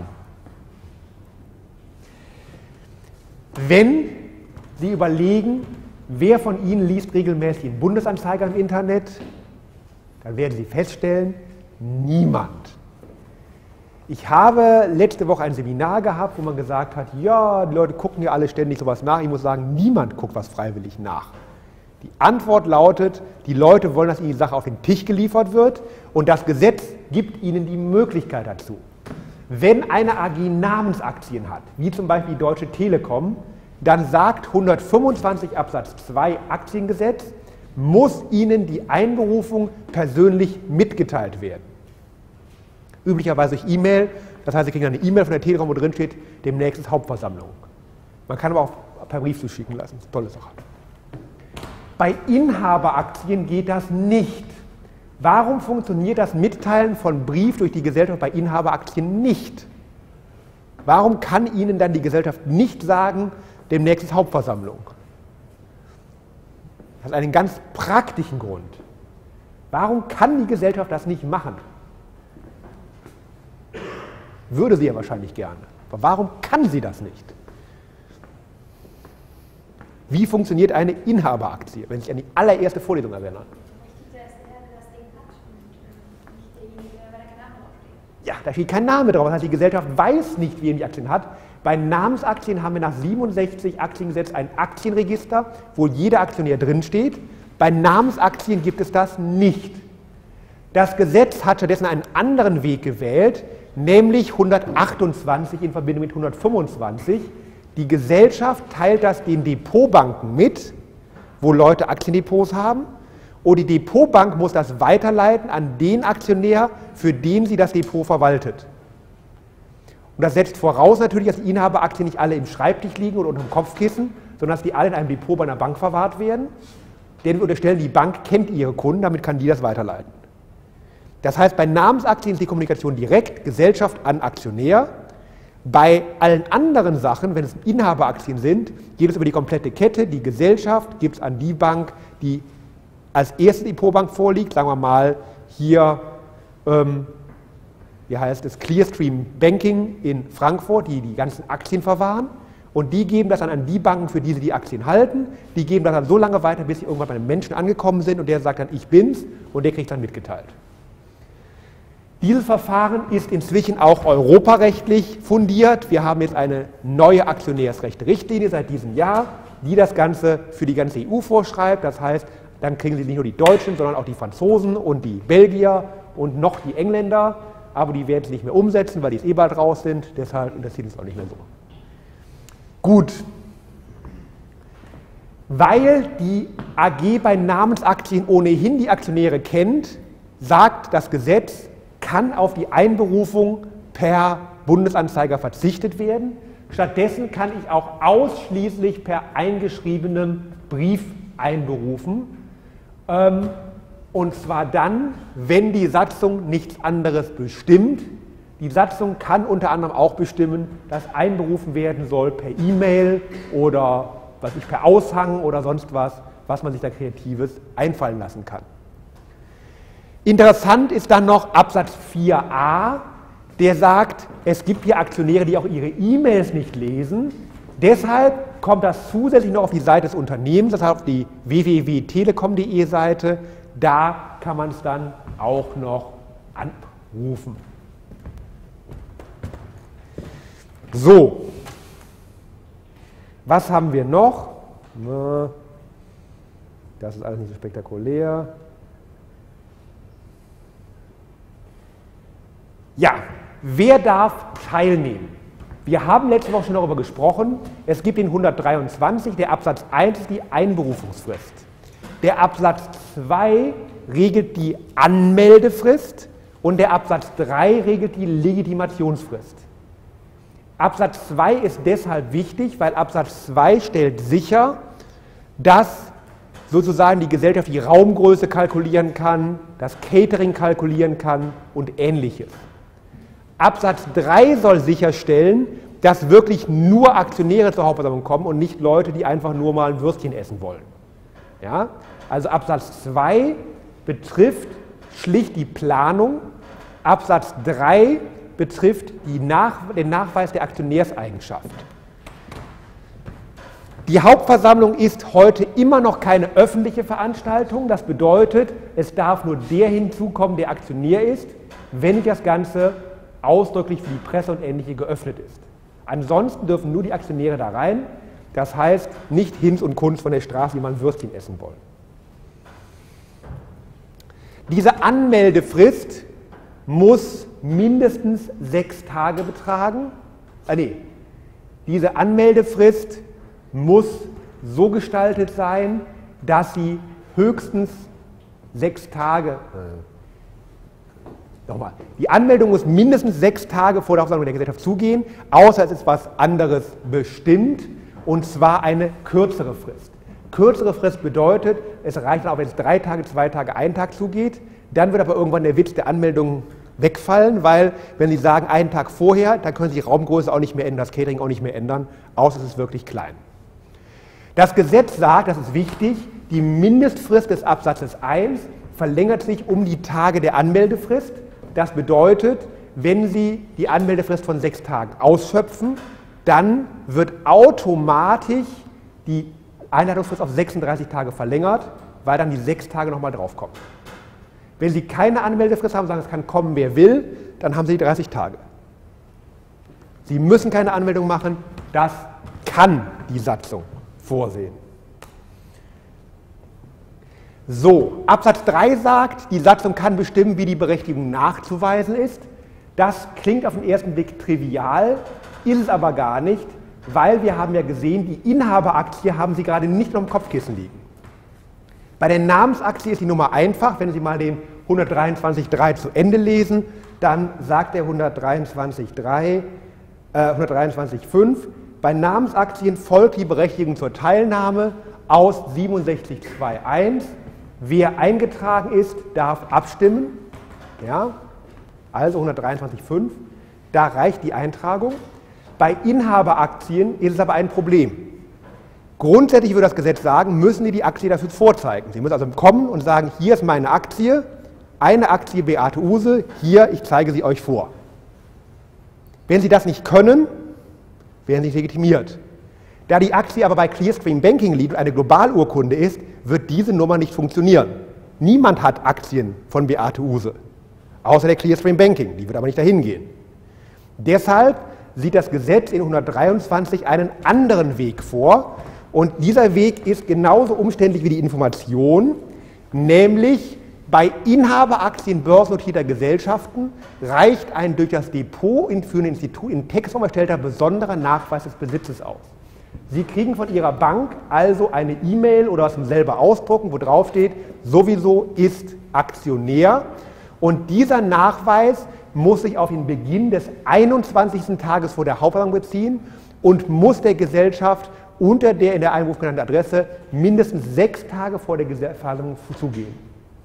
Wenn Sie überlegen, wer von Ihnen liest regelmäßig den Bundesanzeiger im Internet, dann werden Sie feststellen, niemand. Ich habe letzte Woche ein Seminar gehabt, wo man gesagt hat, ja, die Leute gucken ja alle ständig sowas nach. Ich muss sagen, niemand guckt was freiwillig nach. Die Antwort lautet, die Leute wollen, dass ihnen die Sache auf den Tisch geliefert wird und das Gesetz gibt ihnen die Möglichkeit dazu. Wenn eine AG Namensaktien hat, wie zum Beispiel die Deutsche Telekom, dann sagt 125 Absatz 2 Aktiengesetz, muss ihnen die Einberufung persönlich mitgeteilt werden. Üblicherweise durch E-Mail, das heißt, Sie kriegen eine E-Mail von der Telekom, wo drin steht, demnächst ist Hauptversammlung. Man kann aber auch per Brief zuschicken lassen, das ist eine tolle Sache. Bei Inhaberaktien geht das nicht. Warum funktioniert das Mitteilen von Brief durch die Gesellschaft bei Inhaberaktien nicht? Warum kann Ihnen dann die Gesellschaft nicht sagen, demnächst ist Hauptversammlung? Das hat einen ganz praktischen Grund. Warum kann die Gesellschaft das nicht machen? Würde sie ja wahrscheinlich gerne. Aber warum kann sie das nicht? Wie funktioniert eine Inhaberaktie, wenn Sie sich an die allererste Vorlesung erinnern? Ja, da steht kein Name drauf. Das heißt, die Gesellschaft weiß nicht, wem die Aktien hat. Bei Namensaktien haben wir nach 67 Aktiengesetz ein Aktienregister, wo jeder Aktionär drinsteht. Bei Namensaktien gibt es das nicht. Das Gesetz hat stattdessen einen anderen Weg gewählt, nämlich 128 in Verbindung mit 125. Die Gesellschaft teilt das den Depotbanken mit, wo Leute Aktiendepots haben, und die Depotbank muss das weiterleiten an den Aktionär, für den sie das Depot verwaltet. Und das setzt voraus natürlich, dass die Inhaberaktien nicht alle im Schreibtisch liegen oder unter dem Kopfkissen, sondern dass die alle in einem Depot bei einer Bank verwahrt werden. Denn wir unterstellen, die Bank kennt ihre Kunden, damit kann die das weiterleiten. Das heißt, bei Namensaktien ist die Kommunikation direkt, Gesellschaft an Aktionär. Bei allen anderen Sachen, wenn es Inhaberaktien sind, geht es über die komplette Kette. Die Gesellschaft gibt es an die Bank, die als erste Depotbank vorliegt, sagen wir mal hier, wie heißt es, Clearstream Banking in Frankfurt, die die ganzen Aktien verwahren. Und die geben das dann an die Banken, für die sie die Aktien halten. Die geben das dann so lange weiter, bis sie irgendwann bei einem Menschen angekommen sind und der sagt dann, ich bin's, und der kriegt dann mitgeteilt. Dieses Verfahren ist inzwischen auch europarechtlich fundiert. Wir haben jetzt eine neue Aktionärsrechte-Richtlinie seit diesem Jahr, die das Ganze für die ganze EU vorschreibt. Das heißt, dann kriegen Sie nicht nur die Deutschen, sondern auch die Franzosen und die Belgier und noch die Engländer. Aber die werden es nicht mehr umsetzen, weil die jetzt eh bald raus sind. Deshalb interessiert es auch nicht mehr so. Gut. Weil die AG bei Namensaktien ohnehin die Aktionäre kennt, sagt das Gesetz, kann auf die Einberufung per Bundesanzeiger verzichtet werden. Stattdessen kann ich auch ausschließlich per eingeschriebenem Brief einberufen. Und zwar dann, wenn die Satzung nichts anderes bestimmt. Die Satzung kann unter anderem auch bestimmen, dass einberufen werden soll per E-Mail oder per Aushang oder sonst was man sich da Kreatives einfallen lassen kann. Interessant ist dann noch Absatz 4a, der sagt, es gibt hier Aktionäre, die auch ihre E-Mails nicht lesen. Deshalb kommt das zusätzlich noch auf die Seite des Unternehmens, das heißt auf die www.telekom.de Seite. Da kann man es dann auch noch anrufen. So, was haben wir noch? Das ist alles nicht so spektakulär. Ja, wer darf teilnehmen? Wir haben letzte Woche schon darüber gesprochen. Es gibt den 123, der Absatz 1 ist die Einberufungsfrist. Der Absatz 2 regelt die Anmeldefrist und der Absatz 3 regelt die Legitimationsfrist. Absatz 2 ist deshalb wichtig, weil Absatz 2 stellt sicher, dass sozusagen die Gesellschaft die Raumgröße kalkulieren kann, das Catering kalkulieren kann und Ähnliches. Absatz 3 soll sicherstellen, dass wirklich nur Aktionäre zur Hauptversammlung kommen und nicht Leute, die einfach nur mal ein Würstchen essen wollen. Ja? Also Absatz 2 betrifft schlicht die Planung, Absatz 3 betrifft den Nachweis der Aktionärseigenschaft. Die Hauptversammlung ist heute immer noch keine öffentliche Veranstaltung. Das bedeutet, es darf nur der hinzukommen, der Aktionär ist, wenn das Ganze ausdrücklich für die Presse und Ähnliche geöffnet ist. Ansonsten dürfen nur die Aktionäre da rein. Das heißt, nicht Hinz und Kunz von der Straße, die mal ein Würstchen essen wollen. Diese Anmeldefrist muss mindestens 6 Tage betragen. Diese Anmeldefrist muss so gestaltet sein, dass sie höchstens 6 Tage. Die Anmeldung muss mindestens 6 Tage vor der Hauptversammlung der Gesellschaft zugehen, außer es ist was anderes bestimmt, und zwar eine kürzere Frist. Kürzere Frist bedeutet, es reicht dann auch, wenn es 3 Tage, 2 Tage, 1 Tag zugeht. Dann wird aber irgendwann der Witz der Anmeldung wegfallen, weil wenn Sie sagen, einen Tag vorher, dann können Sie die Raumgröße auch nicht mehr ändern, das Catering auch nicht mehr ändern, außer es ist wirklich klein. Das Gesetz sagt, das ist wichtig, die Mindestfrist des Absatzes 1 verlängert sich um die Tage der Anmeldefrist. Das bedeutet, wenn Sie die Anmeldefrist von 6 Tagen ausschöpfen, dann wird automatisch die Einladungsfrist auf 36 Tage verlängert, weil dann die 6 Tage nochmal draufkommen. Wenn Sie keine Anmeldefrist haben, sagen, es kann kommen, wer will, dann haben Sie die 30 Tage. Sie müssen keine Anmeldung machen, das kann die Satzung vorsehen. So, Absatz 3 sagt, die Satzung kann bestimmen, wie die Berechtigung nachzuweisen ist. Das klingt auf den ersten Blick trivial, ist es aber gar nicht, weil wir haben ja gesehen, die Inhaberaktie haben Sie gerade nicht auf dem Kopfkissen liegen. Bei der Namensaktie ist die Nummer einfach. Wenn Sie mal den 123.3 zu Ende lesen, dann sagt der 123.5, bei Namensaktien folgt die Berechtigung zur Teilnahme aus 67.2.1. Wer eingetragen ist, darf abstimmen. Ja, also 123.5, da reicht die Eintragung. Bei Inhaberaktien ist es aber ein Problem. Grundsätzlich würde das Gesetz sagen, müssen Sie die Aktie dafür vorzeigen. Sie müssen also kommen und sagen, hier ist meine Aktie, eine Aktie Beate Uhse, hier, ich zeige sie euch vor. Wenn Sie das nicht können, werden Sie nicht legitimiert. Da die Aktie aber bei Clearstream Banking liegt und eine Globalurkunde ist, wird diese Nummer nicht funktionieren. Niemand hat Aktien von Beate Uhse, außer der Clearstream Banking, die wird aber nicht dahin gehen. Deshalb sieht das Gesetz in 123 einen anderen Weg vor, und dieser Weg ist genauso umständlich wie die Information, nämlich bei Inhaberaktien börsennotierter Gesellschaften reicht ein durch das Depot führende Institut in Textform erstellter besonderer Nachweis des Besitzes aus. Sie kriegen von Ihrer Bank also eine E-Mail oder was Sie selber ausdrucken, wo drauf steht, sowieso ist Aktionär, und dieser Nachweis muss sich auf den Beginn des 21. Tages vor der Hauptversammlung beziehen und muss der Gesellschaft unter der in der Einwurf genannten Adresse mindestens 6 Tage vor der Versammlung zugehen.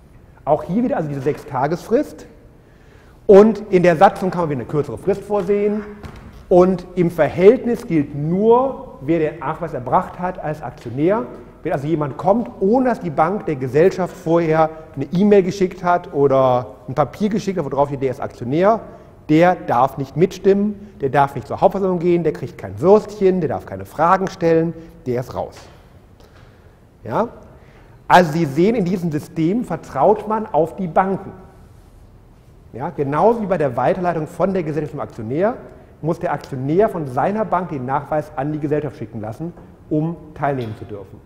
Auch hier wieder also diese 6-Tagesfrist. Und in der Satzung kann man wieder eine kürzere Frist vorsehen. Und im Verhältnis gilt nur, wer den Nachweis erbracht hat als Aktionär. Wenn also jemand kommt, ohne dass die Bank der Gesellschaft vorher eine E-Mail geschickt hat oder ein Papier geschickt hat, wo drauf steht, der ist Aktionär, der darf nicht mitstimmen, der darf nicht zur Hauptversammlung gehen, der kriegt kein Würstchen, der darf keine Fragen stellen, der ist raus. Ja? Also Sie sehen, in diesem System vertraut man auf die Banken. Ja? Genauso wie bei der Weiterleitung von der Gesellschaft zum Aktionär muss der Aktionär von seiner Bank den Nachweis an die Gesellschaft schicken lassen, um teilnehmen zu dürfen.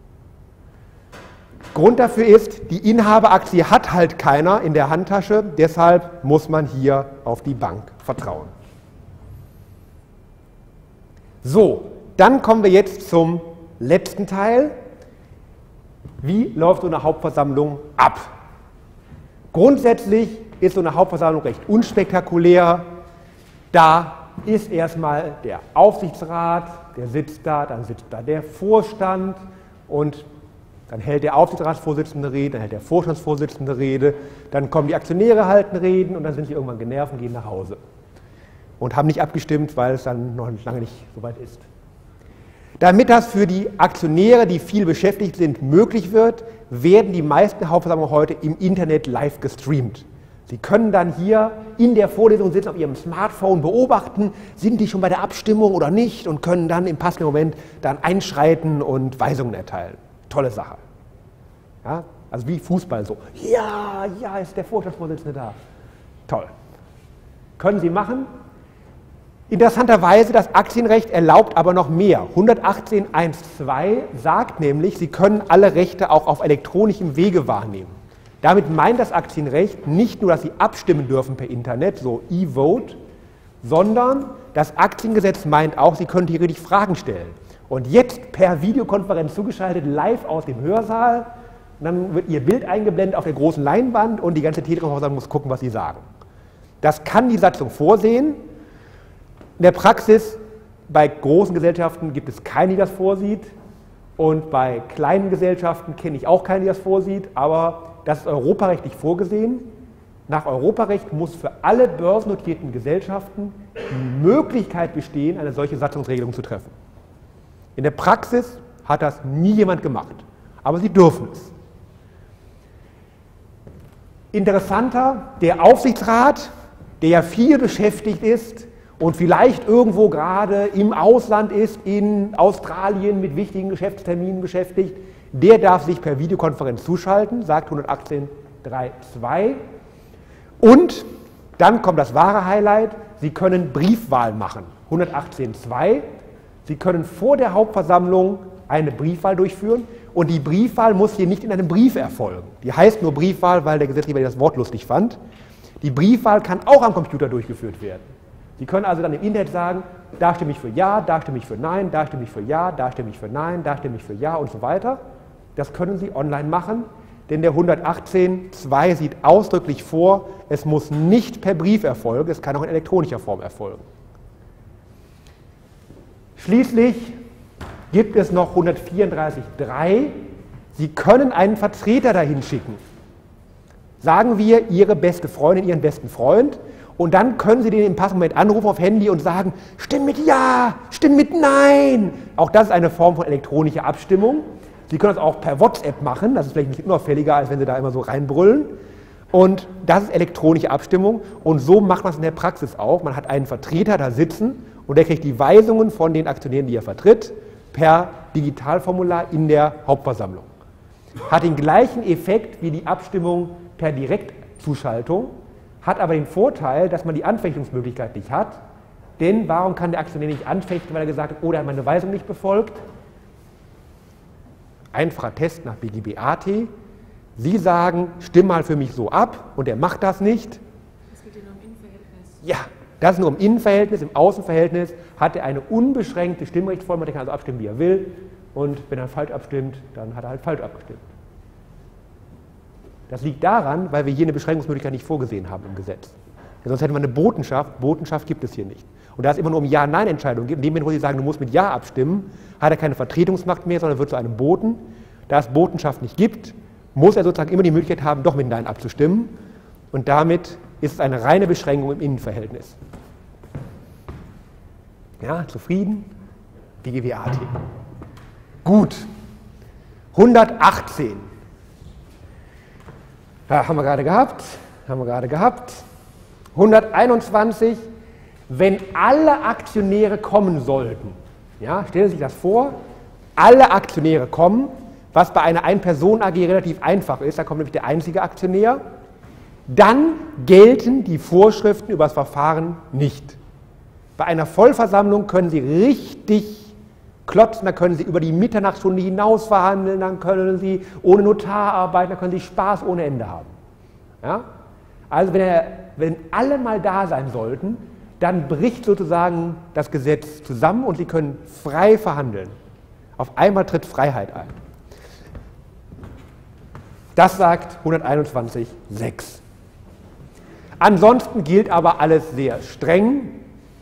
Grund dafür ist, die Inhaberaktie hat halt keiner in der Handtasche, deshalb muss man hier auf die Bank vertrauen. So, dann kommen wir jetzt zum letzten Teil. Wie läuft so eine Hauptversammlung ab? Grundsätzlich ist so eine Hauptversammlung recht unspektakulär. Da ist erstmal der Aufsichtsrat, der sitzt da, dann sitzt da der Vorstand und dann hält der Aufsichtsratsvorsitzende Rede, dann hält der Vorstandsvorsitzende Rede, dann kommen die Aktionäre halten Reden und dann sind sie irgendwann genervt und gehen nach Hause. Und haben nicht abgestimmt, weil es dann noch lange nicht so weit ist. Damit das für die Aktionäre, die viel beschäftigt sind, möglich wird, werden die meisten Hauptversammlungen heute im Internet live gestreamt. Sie können dann hier in der Vorlesung sitzen, auf Ihrem Smartphone beobachten, sind die schon bei der Abstimmung oder nicht und können dann im passenden Moment dann einschreiten und Weisungen erteilen. Tolle Sache. Ja, also wie Fußball so. Ja, ja, ist der Vorstandsvorsitzende da. Toll. Können Sie machen. Interessanterweise, das Aktienrecht erlaubt aber noch mehr. 118.1.2 sagt nämlich, Sie können alle Rechte auch auf elektronischem Wege wahrnehmen. Damit meint das Aktienrecht nicht nur, dass Sie abstimmen dürfen per Internet, so E-Vote, sondern das Aktiengesetz meint auch, Sie können theoretisch Fragen stellen. Und jetzt per Videokonferenz zugeschaltet, live aus dem Hörsaal, und dann wird Ihr Bild eingeblendet auf der großen Leinwand und die ganze Telekom-Versammlung muss gucken, was Sie sagen. Das kann die Satzung vorsehen. In der Praxis bei großen Gesellschaften gibt es keine, die das vorsieht. Und bei kleinen Gesellschaften kenne ich auch keine, die das vorsieht. Aber das ist europarechtlich vorgesehen. Nach Europarecht muss für alle börsennotierten Gesellschaften die Möglichkeit bestehen, eine solche Satzungsregelung zu treffen. In der Praxis hat das nie jemand gemacht, aber sie dürfen es. Interessanter, der Aufsichtsrat, der ja viel beschäftigt ist und vielleicht irgendwo gerade im Ausland ist, in Australien mit wichtigen Geschäftsterminen beschäftigt, der darf sich per Videokonferenz zuschalten, sagt 118.3.2. Und dann kommt das wahre Highlight, Sie können Briefwahl machen. 118.2. Sie können vor der Hauptversammlung eine Briefwahl durchführen und die Briefwahl muss hier nicht in einem Brief erfolgen. Die heißt nur Briefwahl, weil der Gesetzgeber das Wort lustig fand. Die Briefwahl kann auch am Computer durchgeführt werden. Sie können also dann im Internet sagen, da stimme ich für Ja, da stimme ich für Nein, da stimme ich für Ja, da stimme ich für Nein, da stimme ich für Ja und so weiter. Das können Sie online machen, denn der 118.2 sieht ausdrücklich vor, es muss nicht per Brief erfolgen, es kann auch in elektronischer Form erfolgen. Schließlich gibt es noch 134.3. Sie können einen Vertreter dahin schicken. Sagen wir, Ihre beste Freundin, Ihren besten Freund, und dann können Sie den im passenden Moment anrufen auf Handy und sagen, stimm mit Ja, stimm mit Nein. Auch das ist eine Form von elektronischer Abstimmung. Sie können das auch per WhatsApp machen, das ist vielleicht ein bisschen unauffälliger, als wenn Sie da immer so reinbrüllen. Und das ist elektronische Abstimmung und so macht man es in der Praxis auch. Man hat einen Vertreter da sitzen und der kriegt die Weisungen von den Aktionären, die er vertritt, per Digitalformular in der Hauptversammlung. Hat den gleichen Effekt wie die Abstimmung per Direktzuschaltung, hat aber den Vorteil, dass man die Anfechtungsmöglichkeit nicht hat. Denn warum kann der Aktionär nicht anfechten, weil er gesagt hat, oh, der hat meine Weisung nicht befolgt? Einfacher Test nach BGB-AT. Sie sagen, stimm mal für mich so ab und er macht das nicht. Es geht ja nur um Innenverhältnis. Ja, das ist nur im Innenverhältnis, im Außenverhältnis hat er eine unbeschränkte Stimmrechtsvollmacht, er kann also abstimmen, wie er will. Und wenn er falsch abstimmt, dann hat er halt falsch abgestimmt. Das liegt daran, weil wir hier eine Beschränkungsmöglichkeit nicht vorgesehen haben im Gesetz. Ja, sonst hätten wir eine Botenschaft. Botenschaft gibt es hier nicht. Und da es immer nur um Ja-Nein-Entscheidungen geht, in dem Moment, wo Sie sagen, du musst mit Ja abstimmen, hat er keine Vertretungsmacht mehr, sondern wird zu einem Boten. Da es Botenschaft nicht gibt, muss er sozusagen immer die Möglichkeit haben, doch mit Nein abzustimmen. Und damit ist es eine reine Beschränkung im Innenverhältnis. Ja, zufrieden? BGWAT. Gut. 118. Ja, haben wir gerade gehabt. 121. Wenn alle Aktionäre kommen sollten, ja, stellen Sie sich das vor, alle Aktionäre kommen, was bei einer Ein-Personen-AG relativ einfach ist, da kommt nämlich der einzige Aktionär, dann gelten die Vorschriften über das Verfahren nicht. Bei einer Vollversammlung können Sie richtig klotzen, da können Sie über die Mitternachtsstunde hinaus verhandeln, dann können Sie ohne Notar arbeiten, dann können Sie Spaß ohne Ende haben. Ja? Also wenn alle mal da sein sollten, dann bricht sozusagen das Gesetz zusammen und Sie können frei verhandeln. Auf einmal tritt Freiheit ein. Das sagt 121.6. Ansonsten gilt aber alles sehr streng.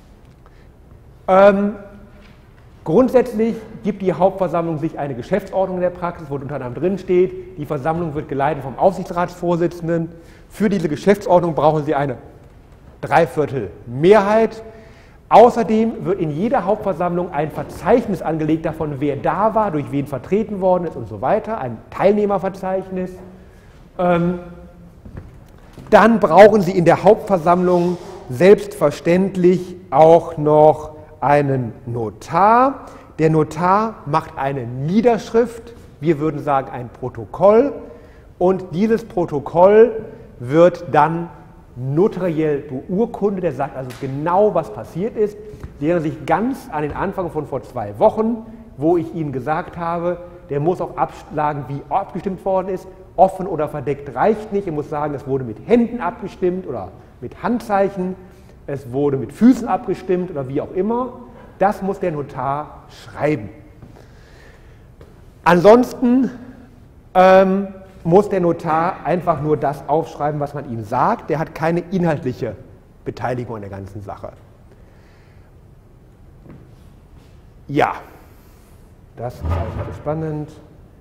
Grundsätzlich gibt die Hauptversammlung sich eine Geschäftsordnung in der Praxis, wo unter anderem drin steht, die Versammlung wird geleitet vom Aufsichtsratsvorsitzenden. Für diese Geschäftsordnung brauchen Sie eine Dreiviertel-Mehrheit. Außerdem wird in jeder Hauptversammlung ein Verzeichnis angelegt davon, wer da war, durch wen vertreten worden ist und so weiter, ein Teilnehmerverzeichnis. Dann brauchen Sie in der Hauptversammlung selbstverständlich auch noch einen Notar. Der Notar macht eine Niederschrift, wir würden sagen ein Protokoll, und dieses Protokoll wird dann notariell beurkundet, der sagt also genau, was passiert ist, während sich ganz an den Anfang von vor 2 Wochen, wo ich Ihnen gesagt habe, der muss auch abschlagen, wie abgestimmt worden ist, offen oder verdeckt reicht nicht, er muss sagen, es wurde mit Händen abgestimmt oder mit Handzeichen, es wurde mit Füßen abgestimmt oder wie auch immer, das muss der Notar schreiben. Ansonsten muss der Notar einfach nur das aufschreiben, was man ihm sagt. Der hat keine inhaltliche Beteiligung an der ganzen Sache. Ja, das ist also spannend.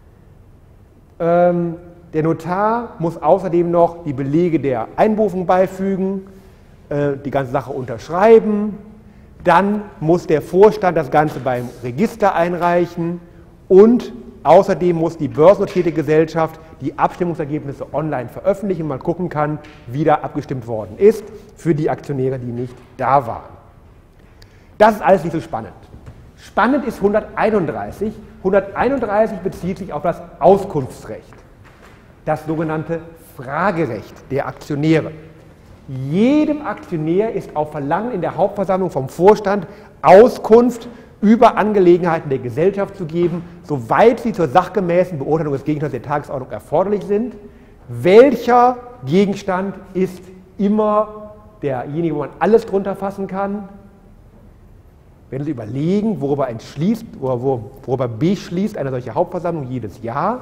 Der Notar muss außerdem noch die Belege der Einberufung beifügen, die ganze Sache unterschreiben. Dann muss der Vorstand das Ganze beim Register einreichen und außerdem muss die börsennotierte Gesellschaft die Abstimmungsergebnisse online veröffentlichen und man gucken kann, wie da abgestimmt worden ist für die Aktionäre, die nicht da waren. Das ist alles nicht so spannend. Spannend ist 131. 131 bezieht sich auf das Auskunftsrecht, das sogenannte Fragerecht der Aktionäre. Jedem Aktionär ist auf Verlangen in der Hauptversammlung vom Vorstand Auskunft über Angelegenheiten der Gesellschaft zu geben, soweit sie zur sachgemäßen Beurteilung des Gegenstands der Tagesordnung erforderlich sind. Welcher Gegenstand ist immer derjenige, wo man alles drunter fassen kann? Wenn Sie überlegen, worüber beschließt eine solche Hauptversammlung jedes Jahr?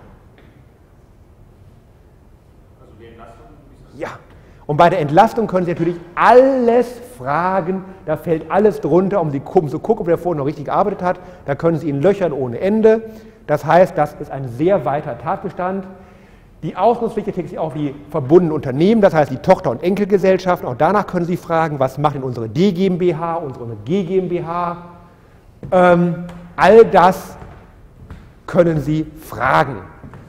Also die Entlastung? Ja. Und bei der Entlastung können Sie natürlich alles fragen, da fällt alles drunter, um zu gucken, ob der vorher noch richtig gearbeitet hat. Da können Sie ihn löchern ohne Ende. Das heißt, das ist ein sehr weiter Tatbestand. Die Auskunftspflicht erträgt sich auch die verbundenen Unternehmen, das heißt die Tochter- und Enkelgesellschaften. Auch danach können Sie fragen, was macht denn unsere D GmbH, unsere G GmbH. All das können Sie fragen.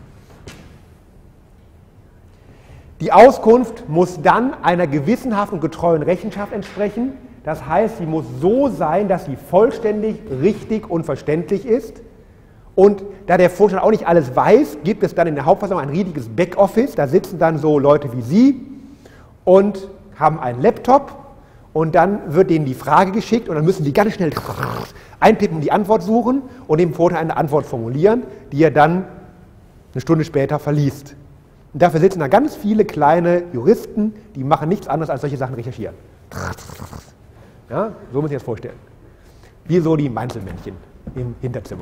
Die Auskunft muss dann einer gewissenhaften und getreuen Rechenschaft entsprechen. Das heißt, sie muss so sein, dass sie vollständig, richtig und verständlich ist. Und da der Vorstand auch nicht alles weiß, gibt es dann in der Hauptversammlung ein riesiges Backoffice. Da sitzen dann so Leute wie Sie und haben einen Laptop. Und dann wird denen die Frage geschickt und dann müssen die ganz schnell eintippen und die Antwort suchen und dem Vorstand eine Antwort formulieren, die er dann eine Stunde später verliest. Und dafür sitzen da ganz viele kleine Juristen, die machen nichts anderes als solche Sachen recherchieren. Ja, so muss ich das vorstellen. Wie so die Meinzelmännchen im Hinterzimmer.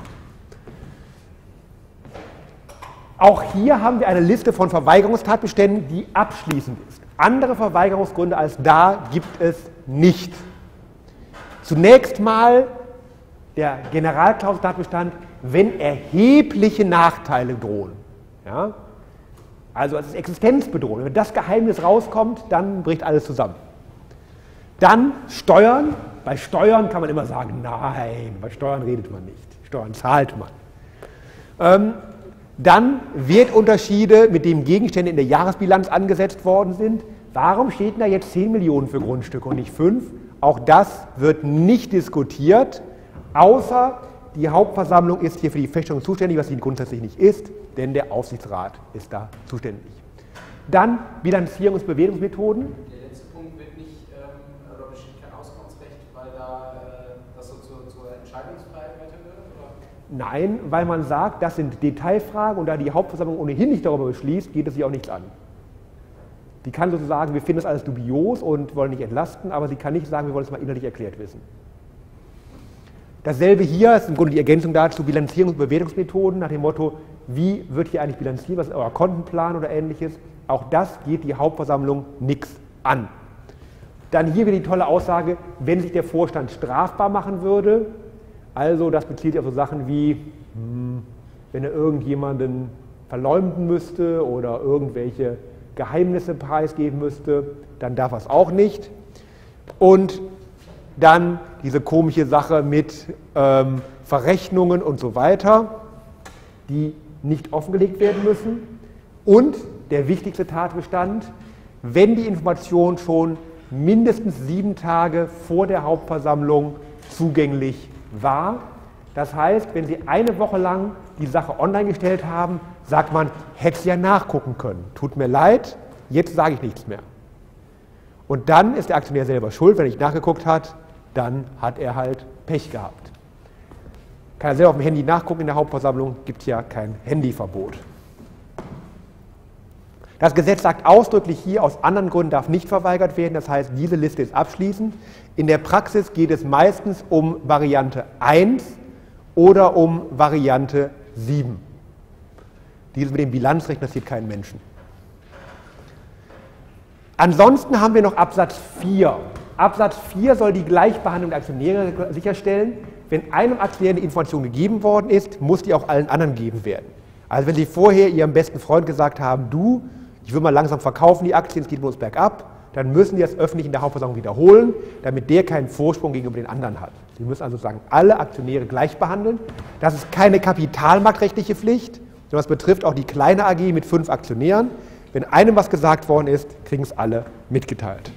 Auch hier haben wir eine Liste von Verweigerungstatbeständen, die abschließend ist. Andere Verweigerungsgründe als da gibt es nicht. Zunächst mal der Generalklauseltatbestand, wenn erhebliche Nachteile drohen. Ja? Also es ist existenzbedrohend. Wenn das Geheimnis rauskommt, dann bricht alles zusammen. Dann Steuern. Bei Steuern kann man immer sagen, nein, bei Steuern redet man nicht. Steuern zahlt man. Dann Wertunterschiede, mit denen Gegenstände in der Jahresbilanz angesetzt worden sind. Warum steht denn da jetzt 10 Millionen für Grundstücke und nicht 5? Auch das wird nicht diskutiert, außer die Hauptversammlung ist hier für die Feststellung zuständig, was sie grundsätzlich nicht ist, denn der Aufsichtsrat ist da zuständig. Dann Bilanzierungs- und Bewertungsmethoden. Der letzte Punkt wird nicht, oder besteht kein Auskunftsrecht, weil da das so zur Entscheidungsfreiheit weitergehört? Nein, weil man sagt, das sind Detailfragen und da die Hauptversammlung ohnehin nicht darüber beschließt, geht es sich auch nichts an. Die kann sozusagen, wir finden das alles dubios und wollen nicht entlasten, aber sie kann nicht sagen, wir wollen es mal innerlich erklärt wissen. Dasselbe hier ist im Grunde die Ergänzung dazu, Bilanzierungs- und Bewertungsmethoden nach dem Motto, wie wird hier eigentlich bilanziert, was ist euer Kontenplan oder ähnliches. Auch das geht die Hauptversammlung nichts an. Dann hier wieder die tolle Aussage, wenn sich der Vorstand strafbar machen würde, also das bezieht sich auf so Sachen wie, wenn er irgendjemanden verleumden müsste oder irgendwelche Geheimnisse preisgeben müsste, dann darf er es auch nicht. Und dann diese komische Sache mit Verrechnungen und so weiter, die nicht offengelegt werden müssen. Und der wichtigste Tatbestand, wenn die Information schon mindestens 7 Tage vor der Hauptversammlung zugänglich war. Das heißt, wenn Sie eine Woche lang die Sache online gestellt haben, sagt man, hätte Sie ja nachgucken können. Tut mir leid, jetzt sage ich nichts mehr. Und dann ist der Aktionär selber schuld, wenn er nicht nachgeguckt hat, dann hat er halt Pech gehabt. Kann er selber auf dem Handy nachgucken in der Hauptversammlung, gibt ja kein Handyverbot. Das Gesetz sagt ausdrücklich hier, aus anderen Gründen darf nicht verweigert werden, das heißt, diese Liste ist abschließend. In der Praxis geht es meistens um Variante 1 oder um Variante 7. Dieses mit dem Bilanzrecht interessiert keinen Menschen. Ansonsten haben wir noch Absatz 4. Absatz 4 soll die Gleichbehandlung der Aktionäre sicherstellen. Wenn einem Aktionär eine Information gegeben worden ist, muss die auch allen anderen gegeben werden. Also wenn Sie vorher Ihrem besten Freund gesagt haben, du, ich will mal langsam verkaufen die Aktien, es geht mit uns bergab, dann müssen Sie das öffentlich in der Hauptversammlung wiederholen, damit der keinen Vorsprung gegenüber den anderen hat. Sie müssen also sagen, alle Aktionäre gleich behandeln. Das ist keine kapitalmarktrechtliche Pflicht, sondern es betrifft auch die kleine AG mit 5 Aktionären. Wenn einem was gesagt worden ist, kriegen es alle mitgeteilt.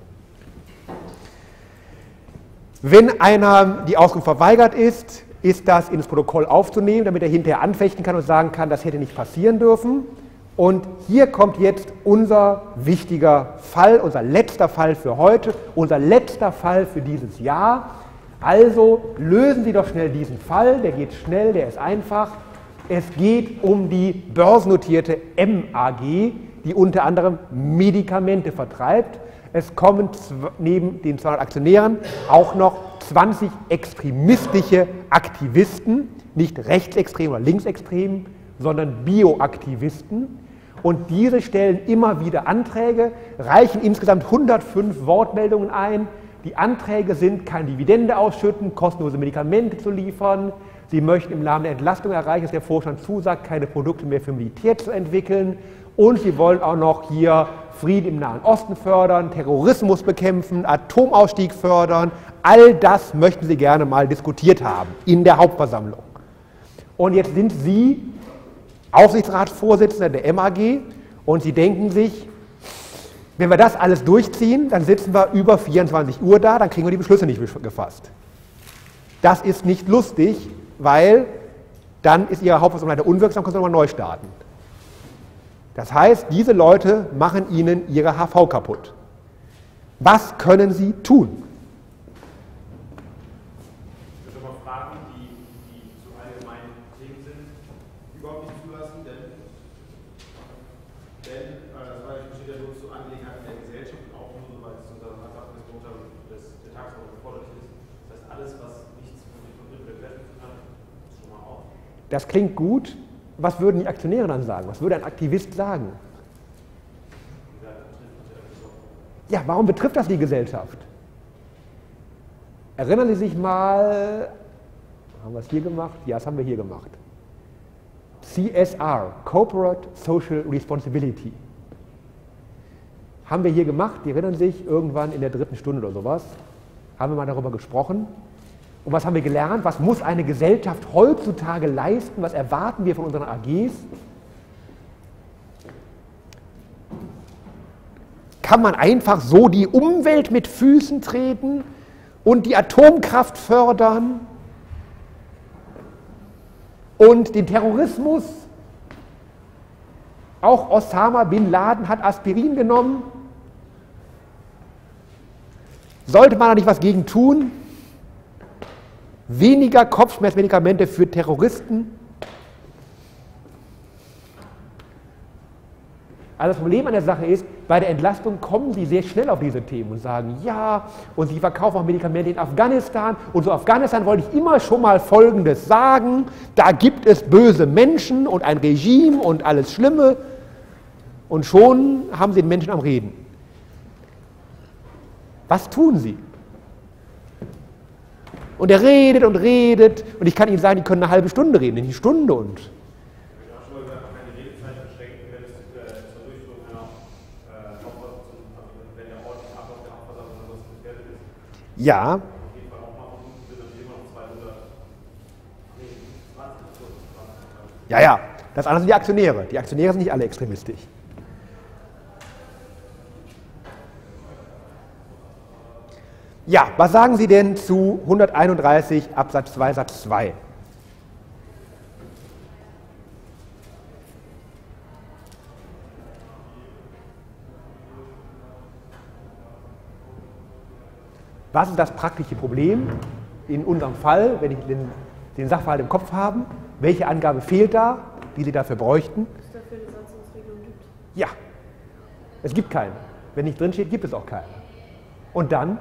Wenn einer die Auskunft verweigert ist, ist das ins Protokoll aufzunehmen, damit er hinterher anfechten kann und sagen kann, das hätte nicht passieren dürfen. Und hier kommt jetzt unser wichtiger Fall, unser letzter Fall für heute, unser letzter Fall für dieses Jahr. Also lösen Sie doch schnell diesen Fall, der geht schnell, der ist einfach. Es geht um die börsennotierte MAG, die unter anderem Medikamente vertreibt. Es kommen neben den 200 Aktionären auch noch 20 extremistische Aktivisten, nicht rechtsextrem oder linksextrem, sondern Bioaktivisten. Und diese stellen immer wieder Anträge, reichen insgesamt 105 Wortmeldungen ein. Die Anträge sind, keine Dividende ausschütten, kostenlose Medikamente zu liefern. Sie möchten im Namen der Entlastung erreichen, dass der Vorstand zusagt, keine Produkte mehr für Militär zu entwickeln. Und sie wollen auch noch hier Frieden im Nahen Osten fördern, Terrorismus bekämpfen, Atomausstieg fördern. All das möchten sie gerne mal diskutiert haben in der Hauptversammlung. Und jetzt sind Sie Aufsichtsratsvorsitzender der MAG und Sie denken sich, wenn wir das alles durchziehen, dann sitzen wir über 24 Uhr da, dann kriegen wir die Beschlüsse nicht gefasst. Das ist nicht lustig, weil dann ist Ihre Hauptversammlung leider unwirksam, können Sie nochmal neu starten. Das heißt, diese Leute machen Ihnen Ihre HV kaputt. Was können Sie tun? Ich würde mal Fragen, die zu allgemeinen Themen sind, überhaupt nicht zulassen, denn das besteht ja nur zu Angelegenheiten der Gesellschaft und auch nur, weil es unter der Tagesordnung erforderlich ist. Das heißt, alles, was nichts mit Bewertung zu tun hat, ist schon mal auf. Das klingt gut. Was würden die Aktionäre dann sagen? Was würde ein Aktivist sagen? Ja, warum betrifft das die Gesellschaft? Erinnern Sie sich mal, haben wir es hier gemacht? Ja, das haben wir hier gemacht. CSR, Corporate Social Responsibility. Haben wir hier gemacht, die erinnern sich, irgendwann in der 3. Stunde oder sowas, haben wir mal darüber gesprochen. Und was haben wir gelernt? Was muss eine Gesellschaft heutzutage leisten? Was erwarten wir von unseren AGs? Kann man einfach so die Umwelt mit Füßen treten und die Atomkraft fördern und den Terrorismus? Auch Osama Bin Laden hat Aspirin genommen. Sollte man da nicht was gegen tun? Weniger Kopfschmerzmedikamente für Terroristen? Also das Problem an der Sache ist, bei der Entlastung kommen sie sehr schnell auf diese Themen und sagen, ja, und sie verkaufen auch Medikamente in Afghanistan. Und zu Afghanistan wollte ich immer schon mal Folgendes sagen, da gibt es böse Menschen und ein Regime und alles Schlimme. Und schon haben sie den Menschen am Reden. Was tun sie? Und er redet und redet und ich kann Ihnen sagen, die können eine halbe Stunde reden, nicht eine Stunde. Und ich habe auch schon mal gesagt, keine Redezeit beschränken, wenn es zur Durchführung einer wenn der Ort im Ablauf der Hauptversammlung oder was gefährdet ist. ja, Auf jeden Fall auch machen, sind dann immer noch 200, ja, das andere sind die Aktionäre. Die Aktionäre sind nicht alle extremistisch. Ja, was sagen Sie denn zu 131 Absatz 2 Satz 2? Was ist das praktische Problem in unserem Fall, wenn ich den Sachverhalt im Kopf habe? Welche Angabe fehlt da, die Sie dafür bräuchten? Dass es dafür eine Satzungsregelung gibt. Ja, es gibt keine. Wenn nicht drin steht, gibt es auch keine. Und dann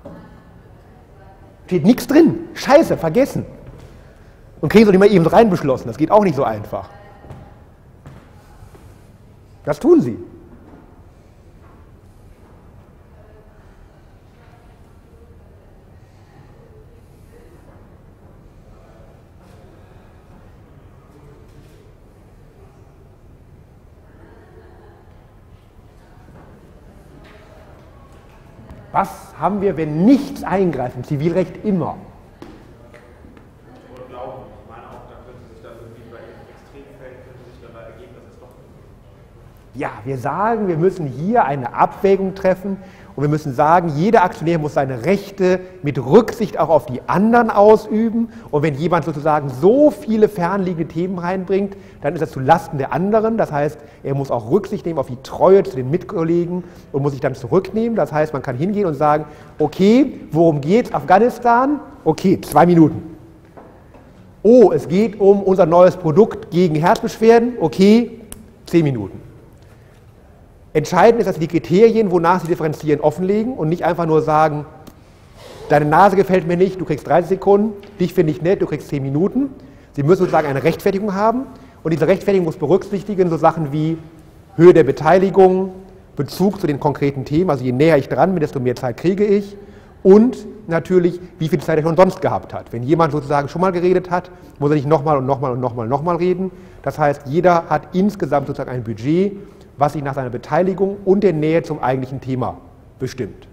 steht nichts drin. Scheiße, vergessen. Und kriegen Sie nicht mal eben so rein beschlossen. Das geht auch nicht so einfach. Das tun Sie. Was haben wir, wenn nichts eingreift? Im Zivilrecht immer. oder glauben. Ich meine auch, da könnte sich dann irgendwie bei Extremfällen könnte sich dann da ergeben, dass es doch. Ja, wir sagen, wir müssen hier eine Abwägung treffen und wir müssen sagen, jeder Aktionär muss seine Rechte mit Rücksicht auch auf die anderen ausüben. Und wenn jemand sozusagen so viele fernliegende Themen reinbringt, dann ist das zu Lasten der anderen. Das heißt, er muss auch Rücksicht nehmen auf die Treue zu den Mitkollegen und muss sich dann zurücknehmen. Das heißt, man kann hingehen und sagen, okay, worum geht's? Afghanistan? Okay, 2 Minuten. Oh, es geht um unser neues Produkt gegen Herzbeschwerden? Okay, 10 Minuten. Entscheidend ist, dass Sie die Kriterien, wonach Sie differenzieren, offenlegen und nicht einfach nur sagen, deine Nase gefällt mir nicht, du kriegst 30 Sekunden, dich finde ich nett, du kriegst 10 Minuten. Sie müssen sozusagen eine Rechtfertigung haben und diese Rechtfertigung muss berücksichtigen so Sachen wie Höhe der Beteiligung, Bezug zu den konkreten Themen, also je näher ich dran bin, desto mehr Zeit kriege ich und natürlich, wie viel Zeit er schon sonst gehabt hat. Wenn jemand sozusagen schon mal geredet hat, muss er nicht nochmal und nochmal und nochmal und nochmal reden. Das heißt, jeder hat insgesamt sozusagen ein Budget, was sich nach seiner Beteiligung und der Nähe zum eigentlichen Thema bestimmt.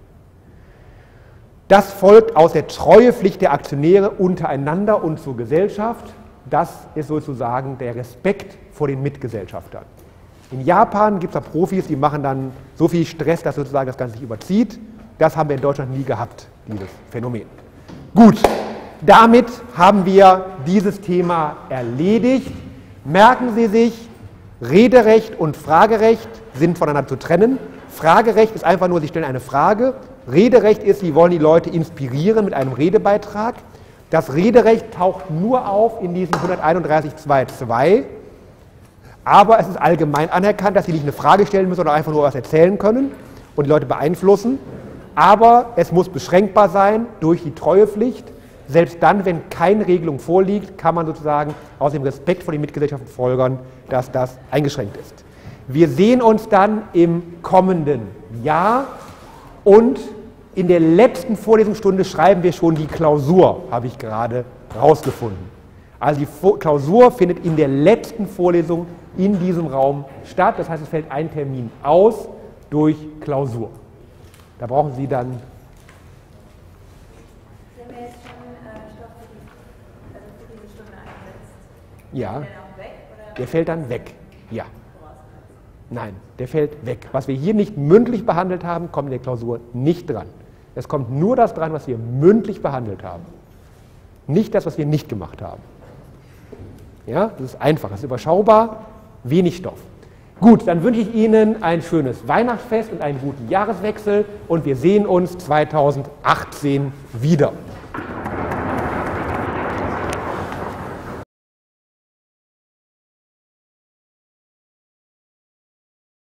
Das folgt aus der Treuepflicht der Aktionäre untereinander und zur Gesellschaft. Das ist sozusagen der Respekt vor den Mitgesellschaftern. In Japan gibt es da Profis, die machen dann so viel Stress, dass sozusagen das Ganze sich überzieht. Das haben wir in Deutschland nie gehabt, dieses Phänomen. Gut, damit haben wir dieses Thema erledigt. Merken Sie sich, Rederecht und Fragerecht sind voneinander zu trennen. Fragerecht ist einfach nur, Sie stellen eine Frage. Rederecht ist, Sie wollen die Leute inspirieren mit einem Redebeitrag. Das Rederecht taucht nur auf in diesem 131.2.2. Aber es ist allgemein anerkannt, dass Sie nicht eine Frage stellen müssen, sondern einfach nur was erzählen können und die Leute beeinflussen. Aber es muss beschränkbar sein durch die Treuepflicht. Selbst dann, wenn keine Regelung vorliegt, kann man sozusagen aus dem Respekt vor den Mitgesellschaften folgern, dass das eingeschränkt ist. Wir sehen uns dann im kommenden Jahr und in der letzten Vorlesungsstunde schreiben wir schon die Klausur, habe ich gerade rausgefunden. Also die Klausur findet in der letzten Vorlesung in diesem Raum statt. Das heißt, es fällt ein Termin aus durch Klausur. Da brauchen Sie dann... Sie haben ja jetzt schon Stoff für diese Stunde eingesetzt. Ja, Ist der dann auch weg? Oder? der fällt dann weg. Ja. Nein, der fällt weg. Was wir hier nicht mündlich behandelt haben, kommt in der Klausur nicht dran. Es kommt nur das dran, was wir mündlich behandelt haben. Nicht das, was wir nicht gemacht haben. Ja, das ist einfach, das ist überschaubar, wenig Stoff. Gut, dann wünsche ich Ihnen ein schönes Weihnachtsfest und einen guten Jahreswechsel und wir sehen uns 2018 wieder.